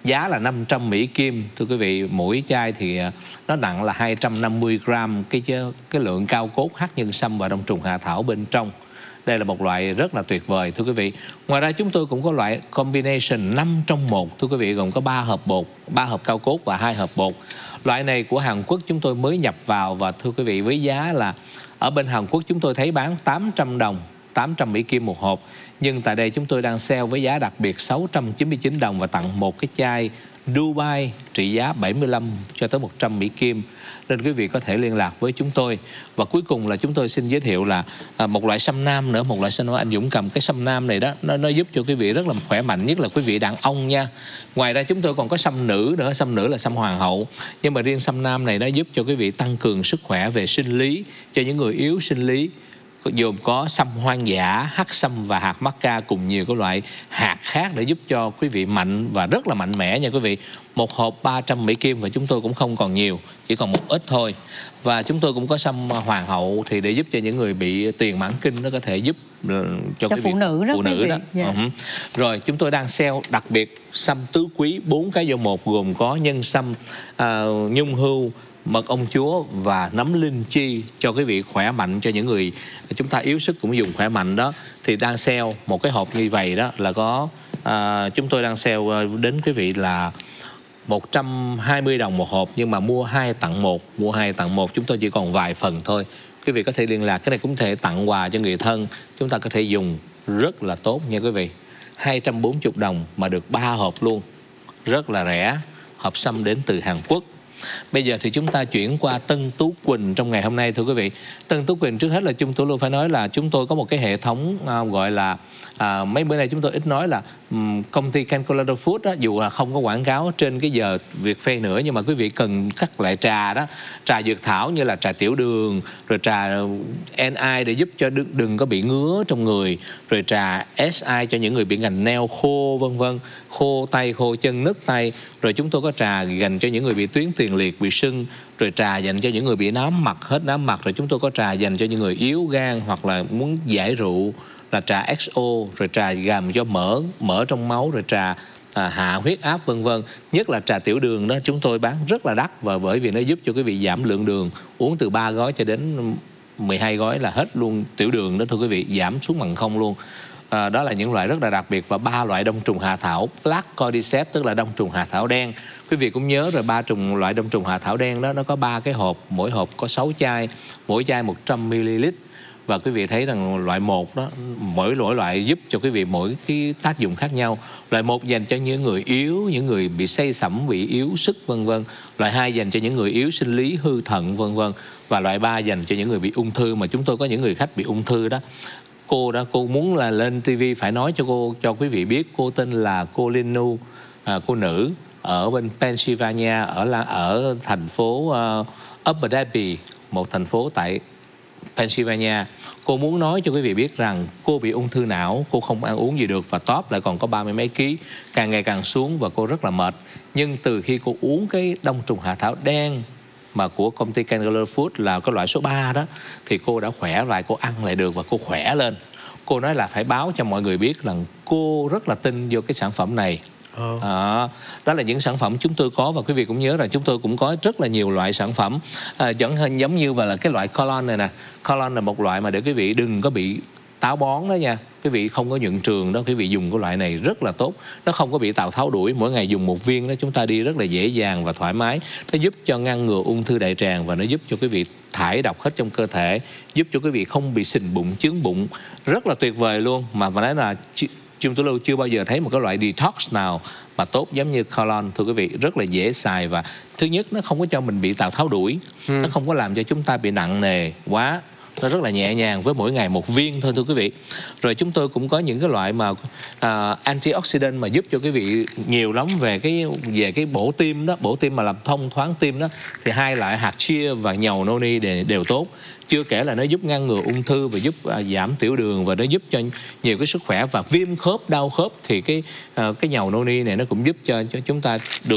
giá là năm trăm Mỹ Kim. Thưa quý vị, mỗi chai thì nó nặng là hai trăm năm mươi gram cái cái lượng cao cốt hắc nhân sâm và đông trùng hạ thảo bên trong. Đây là một loại rất là tuyệt vời thưa quý vị. Ngoài ra chúng tôi cũng có loại combination năm trong một thưa quý vị, gồm có ba hộp bột, ba hộp cao cốt và hai hộp bột. Loại này của Hàn Quốc chúng tôi mới nhập vào và thưa quý vị, với giá là ở bên Hàn Quốc chúng tôi thấy bán tám trăm đồng, tám trăm Mỹ Kim một hộp. Nhưng tại đây chúng tôi đang sale với giá đặc biệt sáu trăm chín mươi chín đồng và tặng một cái chai Dubai trị giá bảy mươi lăm cho tới một trăm Mỹ Kim. Nên quý vị có thể liên lạc với chúng tôi. Và cuối cùng là chúng tôi xin giới thiệu là à, một loại sâm nam nữa, một loại sâm nam. Anh Dũng cầm cái sâm nam này đó, nó, nó giúp cho quý vị rất là khỏe mạnh, nhất là quý vị đàn ông nha. Ngoài ra chúng tôi còn có sâm nữ nữa, sâm nữ là sâm hoàng hậu. Nhưng mà riêng sâm nam này nó giúp cho quý vị tăng cường sức khỏe về sinh lý cho những người yếu sinh lý, gồm có sâm hoang dã, hắc sâm và hạt mắc ca cùng nhiều các loại hạt khác để giúp cho quý vị mạnh và rất là mạnh mẽ nha quý vị. Một hộp ba trăm Mỹ Kim và chúng tôi cũng không còn nhiều, chỉ còn một ít thôi. Và chúng tôi cũng có sâm hoàng hậu thì để giúp cho những người bị tiền mãn kinh, nó có thể giúp cho, cho quý phụ vị, nữ đó, phụ nữ đó. Yeah. Uh-huh. Rồi chúng tôi đang sale đặc biệt sâm tứ quý bốn cái vô một, gồm có nhân sâm, uh, nhung hưu, mật ong chúa và nấm linh chi cho quý vị khỏe mạnh, cho những người chúng ta yếu sức cũng dùng khỏe mạnh đó. Thì đang sale một cái hộp như vậy đó là có à, chúng tôi đang sale đến quý vị là một trăm hai mươi đồng một hộp, nhưng mà mua hai tặng một, mua hai tặng một chúng tôi chỉ còn vài phần thôi. Quý vị có thể liên lạc, cái này cũng có thể tặng quà cho người thân, chúng ta có thể dùng rất là tốt nha quý vị. Hai trăm bốn mươi đồng mà được ba hộp luôn, rất là rẻ. Hộp sâm đến từ Hàn Quốc. Bây giờ thì chúng ta chuyển qua Tân Tú Quỳnh trong ngày hôm nay thưa quý vị. Tân Tú Quỳnh trước hết là chúng tôi luôn phải nói là chúng tôi có một cái hệ thống à, gọi là à, mấy bữa nay chúng tôi ít nói là um, công ty Ken Colorado Food đó, dù là không có quảng cáo trên cái giờ Việt Phê nữa, nhưng mà quý vị cần các loại trà đó, trà dược thảo như là trà tiểu đường, rồi trà en i để giúp cho đừng, đừng có bị ngứa trong người, rồi trà ét i cho những người bị ngành nail khô vân vân, khô tay khô chân nứt tay, rồi chúng tôi có trà dành cho những người bị tuyến tiền liệt, bị sưng, rồi trà dành cho những người bị nám mặt, hết nám mặt, rồi chúng tôi có trà dành cho những người yếu gan hoặc là muốn giải rượu là trà ích o, rồi trà gàm do mỡ mỡ trong máu, rồi trà à, hạ huyết áp vân vân. Nhất là trà tiểu đường đó chúng tôi bán rất là đắt, và bởi vì nó giúp cho quý vị giảm lượng đường, uống từ ba gói cho đến mười hai gói là hết luôn tiểu đường đó thưa quý vị, giảm xuống bằng không luôn. À, đó là những loại rất là đặc biệt. Và ba loại đông trùng hạ thảo Black Cordyceps, tức là đông trùng hạ thảo đen. Quý vị cũng nhớ rồi, ba trùng loại đông trùng hạ thảo đen đó nó có ba cái hộp, mỗi hộp có sáu chai, mỗi chai một trăm mi li lít. Và quý vị thấy rằng loại một đó, mỗi loại loại giúp cho quý vị mỗi cái tác dụng khác nhau. Loại một dành cho những người yếu, những người bị say sẩm, bị yếu sức vân vân. Loại hai dành cho những người yếu sinh lý, hư thận vân vân. Và loại ba dành cho những người bị ung thư, mà chúng tôi có những người khách bị ung thư đó. Cô đó, cô muốn là lên ti vi phải nói cho cô, cho quý vị biết, cô tên là cô Linu, à, cô nữ ở bên Pennsylvania, ở là ở thành phố uh, Upper Darby, một thành phố tại Pennsylvania. Cô muốn nói cho quý vị biết rằng cô bị ung thư não, cô không ăn uống gì được và tóp lại còn có ba mươi mấy ký, càng ngày càng xuống và cô rất là mệt. Nhưng từ khi cô uống cái đông trùng hạ thảo đen mà của công ty Ken Colorado Food là cái loại số ba đó, thì cô đã khỏe lại, cô ăn lại được và cô khỏe lên. Cô nói là phải báo cho mọi người biết rằng cô rất là tin vô cái sản phẩm này. Oh. À, đó là những sản phẩm chúng tôi có, và quý vị cũng nhớ rằng chúng tôi cũng có rất là nhiều loại sản phẩm, à, giống hình giống như và là cái loại colon này nè. Colon là một loại mà để quý vị đừng có bị táo bón đó nha, quý vị không có nhuận trường đó, quý vị dùng cái loại này rất là tốt, nó không có bị Tào Tháo đuổi, mỗi ngày dùng một viên đó chúng ta đi rất là dễ dàng và thoải mái. Nó giúp cho ngăn ngừa ung thư đại tràng và nó giúp cho quý vị thải độc hết trong cơ thể, giúp cho quý vị không bị sình bụng, chướng bụng, rất là tuyệt vời luôn. Mà phải nói là Chúng tôi chưa bao giờ thấy một cái loại detox nào mà tốt giống như colon, thưa quý vị, rất là dễ xài. Và thứ nhất, nó không có cho mình bị Tào Tháo đuổi, ừ. nó không có làm cho chúng ta bị nặng nề quá, nó rất là nhẹ nhàng với mỗi ngày một viên thôi thưa quý vị. Rồi chúng tôi cũng có những cái loại mà uh, antioxidant mà giúp cho quý vị nhiều lắm về cái về cái bổ tim đó, bổ tim mà làm thông thoáng tim đó, thì hai loại hạt chia và nhầu noni đều, đều tốt. Chưa kể là nó giúp ngăn ngừa ung thư và giúp uh, giảm tiểu đường, và nó giúp cho nhiều cái sức khỏe và viêm khớp, đau khớp thì cái uh, cái nhầu noni này nó cũng giúp cho, cho chúng ta được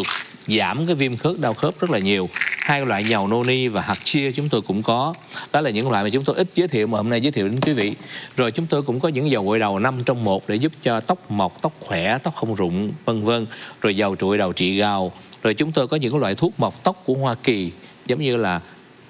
giảm cái viêm khớp, đau khớp rất là nhiều. Hai loại dầu noni và hạt chia chúng tôi cũng có. Đó là những loại mà chúng tôi ít giới thiệu mà hôm nay giới thiệu đến quý vị. Rồi chúng tôi cũng có những dầu gội đầu năm trong một để giúp cho tóc mọc, tóc khỏe, tóc không rụng, vân vân. Rồi dầu trụi đầu trị gào. Rồi chúng tôi có những loại thuốc mọc tóc của Hoa Kỳ, giống như là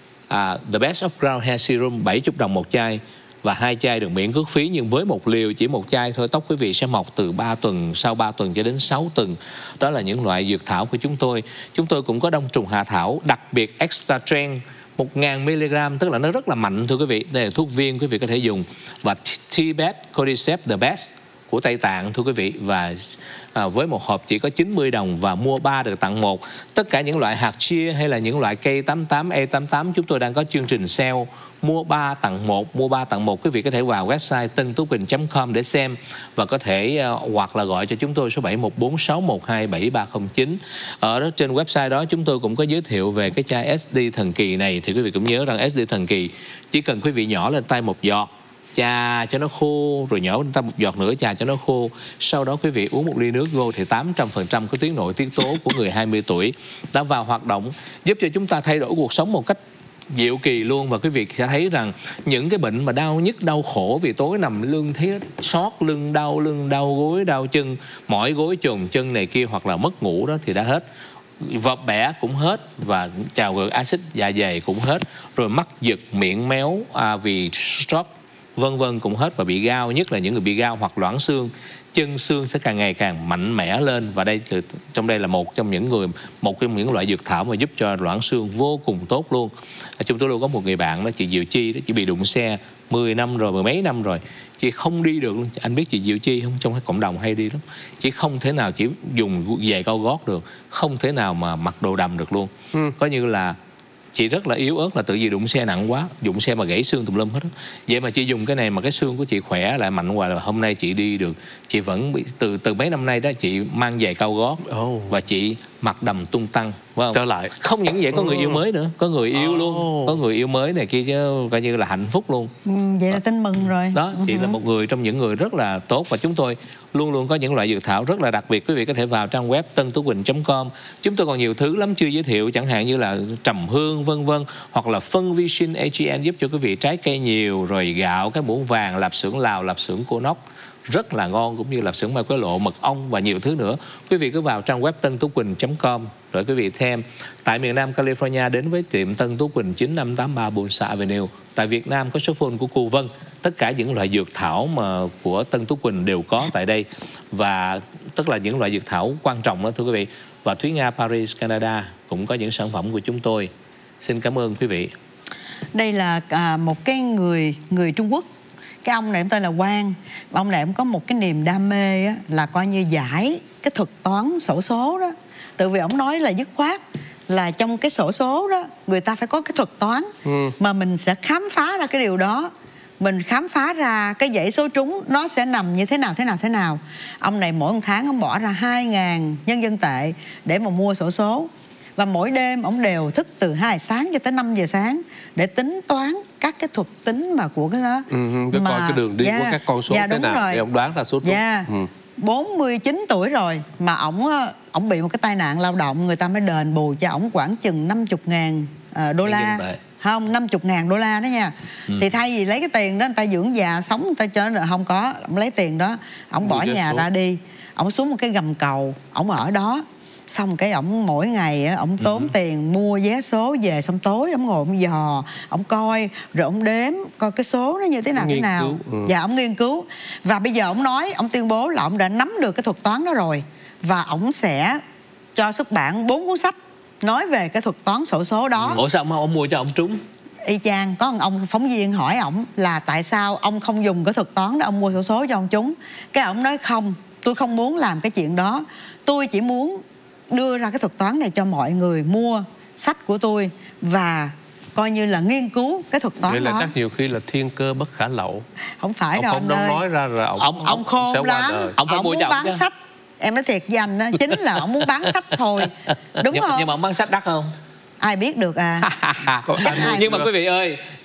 à, The Best of Brown Hair Serum bảy mươi đồng một chai, và hai chai được miễn cước phí, nhưng với một liều chỉ một chai thôi, tóc quý vị sẽ mọc từ ba tuần, sau ba tuần cho đến sáu tuần. Đó là những loại dược thảo của chúng tôi. Chúng tôi cũng có đông trùng hạ thảo, đặc biệt Extra Strength một nghìn mi-li-gam, tức là nó rất là mạnh thưa quý vị. Đây là thuốc viên quý vị có thể dùng. Và Tibet Cordyceps The Best của Tây Tạng thưa quý vị. Và à, với một hộp chỉ có chín mươi đồng và mua ba được tặng một. Tất cả những loại hạt chia hay là những loại K tám tám, E tám tám chúng tôi đang có chương trình sale mua ba tặng một, mua ba tặng một. Quý vị có thể vào website tân tú quỳnh chấm com để xem, và có thể uh, hoặc là gọi cho chúng tôi số bảy một bốn sáu một hai bảy ba không chín. Ở đó trên website đó chúng tôi cũng có giới thiệu về cái chai ét đê thần kỳ này. Thì quý vị cũng nhớ rằng ét đê thần kỳ chỉ cần quý vị nhỏ lên tay một giọt, chà cho nó khô, rồi nhỏ lên tay một giọt nữa, chà cho nó khô. Sau đó quý vị uống một ly nước vô thì tám trăm phần trăm cái tuyến nội tiết tố của người hai mươi tuổi đã vào hoạt động, giúp cho chúng ta thay đổi cuộc sống một cách diệu kỳ luôn. Và quý vị sẽ thấy rằng những cái bệnh mà đau nhức, đau khổ vì tối nằm lưng thấy xót lưng, đau lưng, đau gối, đau chân, mỏi gối chồn chân này kia, hoặc là mất ngủ đó thì đã hết. Vợp bẻ cũng hết, và trào ngược axit dạ dày cũng hết, rồi mắt giật, miệng méo à, vì stroke vân vân cũng hết. Và bị gao, nhất là những người bị gao hoặc loãng xương, chân xương sẽ càng ngày càng mạnh mẽ lên. Và đây trong đây là một trong những người một trong những loại dược thảo mà giúp cho loãng xương vô cùng tốt luôn. Chúng tôi luôn có một người bạn đó, chị Diệu Chi đó, chị bị đụng xe mười năm rồi, mười mấy năm rồi, chị không đi được luôn. Anh biết chị Diệu Chi không? Trong cái cộng đồng hay đi lắm. Chị không thể nào chỉ dùng giày cao gót được, không thể nào mà mặc đồ đầm được luôn. Ừ. Có như là chị rất là yếu ớt, là tự vì đụng xe nặng quá, đụng xe mà gãy xương tùm lum hết đó. Vậy mà chị dùng cái này mà cái xương của chị khỏe lại, mạnh hoài, là hôm nay chị đi được. Chị vẫn bị từ từ mấy năm nay đó, chị mang giày cao gót oh. và chị mặc đầm tung tăng, phải không? Trở lại. Không những vậy, có người yêu mới nữa, có người yêu oh. luôn, có người yêu mới này kia chứ, coi như là hạnh phúc luôn. Ừ, vậy là tin mừng rồi. Đó, chị uh-huh. là một người trong những người rất là tốt, và chúng tôi luôn luôn có những loại dược thảo rất là đặc biệt. Quý vị có thể vào trang web tân tú quỳnh chấm com. Chúng tôi còn nhiều thứ lắm chưa giới thiệu, chẳng hạn như là trầm hương vân vân, hoặc là phân vi sinh a giê en giúp cho quý vị trái cây nhiều, rồi gạo, cái muỗng vàng, lạp xưởng Lào, lạp xưởng cô nóc rất là ngon, cũng như lạp xưởng mai quế lộ, mật ong và nhiều thứ nữa. Quý vị cứ vào trang web tân tú quỳnh chấm com rồi quý vị thêm. Tại miền Nam California đến với tiệm Tân Tú Quỳnh chín năm tám ba Bonsa Avenue. Tại Việt Nam có số phone của cô Vân. Tất cả những loại dược thảo mà của Tân Tú Quỳnh đều có tại đây, và tức là những loại dược thảo quan trọng đó thưa quý vị. Và Thúy Nga Paris Canada cũng có những sản phẩm của chúng tôi. Xin cảm ơn quý vị. Đây là à, một cái người người Trung Quốc. Cái ông này tên là Quang. Ông này cũng có một cái niềm đam mê á, là coi như giải cái thuật toán xổ số đó. Tự vì ông nói là dứt khoát là trong cái xổ số đó người ta phải có cái thuật toán ừ. mà mình sẽ khám phá ra cái điều đó. Mình khám phá ra cái dãy số trúng nó sẽ nằm như thế nào, thế nào, thế nào. Ông này mỗi một tháng ông bỏ ra hai ngàn nhân dân tệ để mà mua xổ số. Và mỗi đêm ông đều thức từ hai giờ sáng cho tới năm giờ sáng để tính toán các cái thuật tính mà của cái đó. Ừ, cái mà, coi cái đường đi yeah, của các con số yeah, thế nào rồi. Để ông đoán ra số trúng. Yeah. Ừ. bốn mươi chín tuổi rồi mà ổng ổng bị một cái tai nạn lao động, người ta mới đền bù cho ổng khoảng chừng năm mươi ngàn đô la. Không, năm mươi ngàn đô la đó nha. Ừ. Thì thay vì lấy cái tiền đó người ta dưỡng già sống, người ta cho không có, ổng lấy tiền đó, ổng bỏ nhà số. ra đi, ổng xuống một cái gầm cầu, ổng ở đó. Xong cái ổng mỗi ngày ổng tốn ừ. tiền mua vé số về, xong tối ổng ngồi ổng dò, ổng coi, rồi ổng đếm coi cái số nó như thế nào nghiên thế nào. Ừ. Và ổng nghiên cứu. Và bây giờ ổng nói, ổng tuyên bố là ổng đã nắm được cái thuật toán đó rồi, và ổng sẽ cho xuất bản bốn cuốn sách nói về cái thuật toán xổ số đó. Ủa sao ông mua cho ông trúng? Y chang, có một ông phóng viên hỏi ổng là tại sao ông không dùng cái thuật toán đó, ông mua xổ số cho ông trúng. Cái ổng nói không, tôi không muốn làm cái chuyện đó, tôi chỉ muốn đưa ra cái thuật toán này cho mọi người mua sách của tôi và coi như là nghiên cứu cái thuật toán đó. Vậy là chắc nhiều khi là thiên cơ bất khả lậu. Không phải ông đâu không ơi. nói ra rồi ông ông, ông khôn lắm. Ông, ông muốn bán chứ. sách. Em nói thiệt dành đó, chính là ông muốn bán sách thôi. Đúng nhưng, không? Nhưng mà ông bán sách đắt không? Ai biết được à. Nhưng mà quý vị ơi,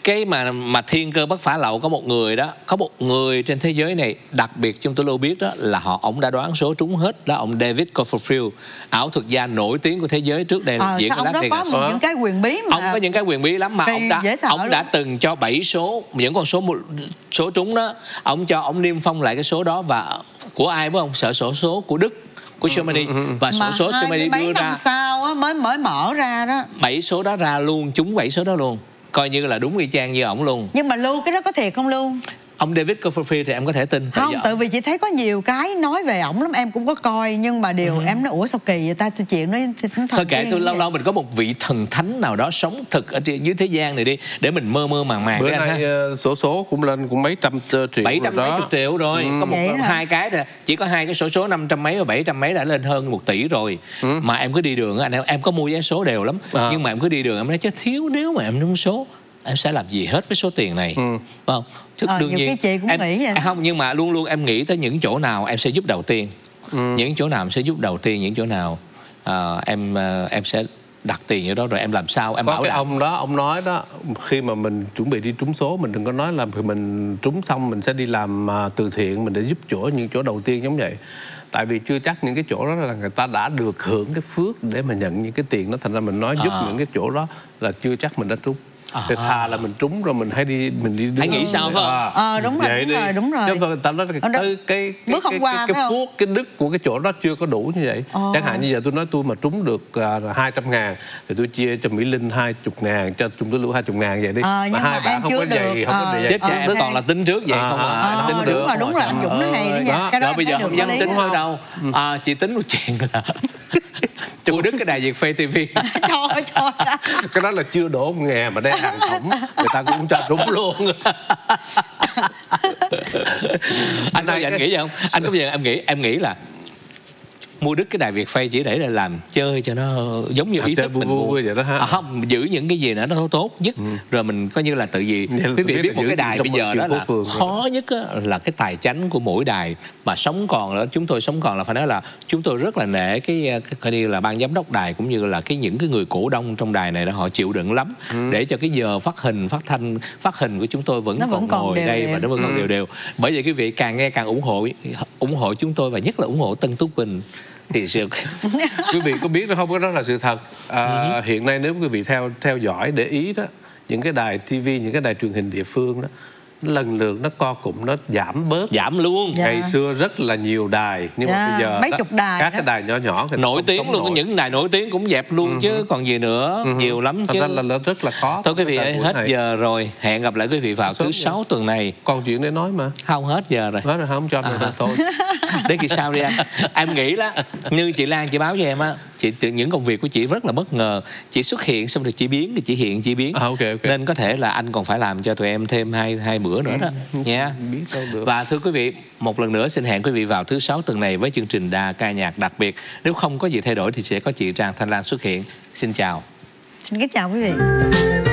cái mà mà thiên cơ bất phá lậu có một người đó, có một người trên thế giới này đặc biệt chúng tôi lưu biết đó là họ ông đã đoán số trúng hết đó, ông David Copperfield, ảo thuật gia nổi tiếng của thế giới trước đây à, diễn ông đó có một những cái quyền bí mà ông có những cái quyền bí lắm mà ông đã ông đã từng cho bảy số những con số số trúng đó, ông cho ông niêm phong lại cái số đó và của ai biết không? Sở sổ số của Đức, của Germany, ừ, ừ, ừ. và sổ số Germany đưa ra sao á, mới mới mở ra đó bảy số đó ra luôn, trúng bảy số đó luôn, coi như là đúng y chang như ổng luôn. Nhưng mà lưu cái đó có thiệt không lưu? Ông David Copperfield thì em có thể tin. Không, tự vì chị thấy có nhiều cái nói về ổng lắm, em cũng có coi, nhưng mà điều ừ. em nói ủa sao kỳ vậy ta, chuyện nói thôi kệ, tôi lâu lâu mình có một vị thần thánh nào đó sống thực ở dưới thế gian này đi để mình mơ mơ màng màng. Bữa nay uh, sổ số cũng lên cũng mấy trăm triệu, bảy trăm mấy chục triệu rồi, ừ. có một hai cái thôi, chỉ có hai cái sổ số năm trăm mấy và bảy trăm mấy đã lên hơn một tỷ rồi. Ừ. Mà em cứ đi đường anh em, em có mua vé số đều lắm, à. nhưng mà em cứ đi đường em nói chứ thiếu, nếu mà em trúng số em sẽ làm gì hết với số tiền này, ừ. không? Chứ à, đương nhiên chị cũng em, nghĩ vậy. Không, nhưng mà luôn luôn em nghĩ tới những chỗ nào em sẽ giúp đầu tiên, ừ. những chỗ nào em sẽ giúp đầu tiên, những chỗ nào uh, em uh, em sẽ đặt tiền ở đó rồi em làm sao em có bảo cái đảm. Ông đó ông nói đó, khi mà mình chuẩn bị đi trúng số mình đừng có nói là mình trúng xong mình sẽ đi làm uh, từ thiện, mình để giúp chỗ những chỗ đầu tiên giống vậy. Tại vì chưa chắc những cái chỗ đó là người ta đã được hưởng cái phước để mà nhận những cái tiền đó, thành ra mình nói giúp à. những cái chỗ đó là chưa chắc mình đã trúng. À. Thì thà là mình trúng rồi mình hãy đi mình đi hãy nghĩ sao không? À, à, đúng rồi, đúng rồi, đúng rồi. Chứ ta nói cái cái cái cái, cái, cái, cái phước cái đức của cái chỗ đó chưa có đủ như vậy. À. Chẳng hạn như giờ tôi nói tôi mà trúng được uh, hai trăm ngàn thì tôi chia cho Mỹ Linh hai mươi ngàn, cho chúng tôi lưu hai mươi ngàn vậy đi. À, mà hai bạn không có vậy, không có vậy. Chết cha, em toàn là tính trước vậy không à? Tính trước. Đúng rồi, đúng rồi, anh Dũng nói hay đó nha. Cái đó bây giờ không dám tính thôi đâu. Chị tính một chuyện là Mua Đức cái đài Việt Phê ti vi. Trời trời. Cái đó là chưa đổ nghè mà đang hàng khổng, người ta cũng cho trúng luôn. Anh có giờ anh nghĩ vậy không? Anh có bao giờ em nghĩ em nghĩ là mua Đức cái đài Việt Phê chỉ để là làm chơi cho nó giống như ý thức mình mua vậy đó ha. À, không, giữ những cái gì nữa nó tốt nhất, ừ. rồi mình coi như là tự gì quý vị biết, biết một cái đài bây giờ đó là khó nhất á, là cái tài chánh của mỗi đài mà sống còn đó, chúng tôi sống còn là phải nói là chúng tôi rất là nể cái coi như là ban giám đốc đài cũng như là cái những cái người cổ đông trong đài này đó, họ chịu đựng lắm, ừ. để cho cái giờ phát hình phát thanh phát hình của chúng tôi vẫn, nó còn, vẫn còn ngồi đều đây đều. và nó vẫn ừ. còn đều đều. Bởi vậy quý vị càng nghe càng ủng hộ ủng hộ chúng tôi và nhất là ủng hộ Tân Tú Quỳnh. Thì sự... quý vị có biết đó không, cái đó là sự thật. À, ừ. Hiện nay nếu quý vị theo theo dõi để ý đó, những cái đài ti vi, những cái đài truyền hình địa phương đó, lần lượt nó co cụm, nó giảm bớt, giảm luôn. Dạ. Ngày xưa rất là nhiều đài, nhưng dạ. mà bây giờ mấy đó, chục đài các đó. cái đài nhỏ nhỏ nổi tiếng luôn, nổi. Những đài nổi tiếng cũng dẹp luôn, ừ. chứ còn gì nữa, ừ. nhiều lắm chứ. Thật ra là rất là khó. Thôi quý vị ơi, hết này. giờ rồi, hẹn gặp lại quý vị vào thứ sáu tuần này. Còn chuyện để nói mà. Không, hết giờ rồi. Hết rồi, không cho mình à. thôi. Đến kỳ sau đi anh. Em nghĩ đó, như chị Lan chị báo cho em á, chị những công việc của chị rất là bất ngờ, chị xuất hiện xong rồi chị biến, thì chị hiện chị biến, à, okay, okay. nên có thể là anh còn phải làm cho tụi em thêm hai hai bữa nữa đó, ừ. nha. Và thưa quý vị, một lần nữa xin hẹn quý vị vào thứ sáu tuần này với chương trình Đà Ca Nhạc đặc biệt. Nếu không có gì thay đổi thì sẽ có chị Trang Thanh Lan xuất hiện. Xin chào. Xin kính chào quý vị.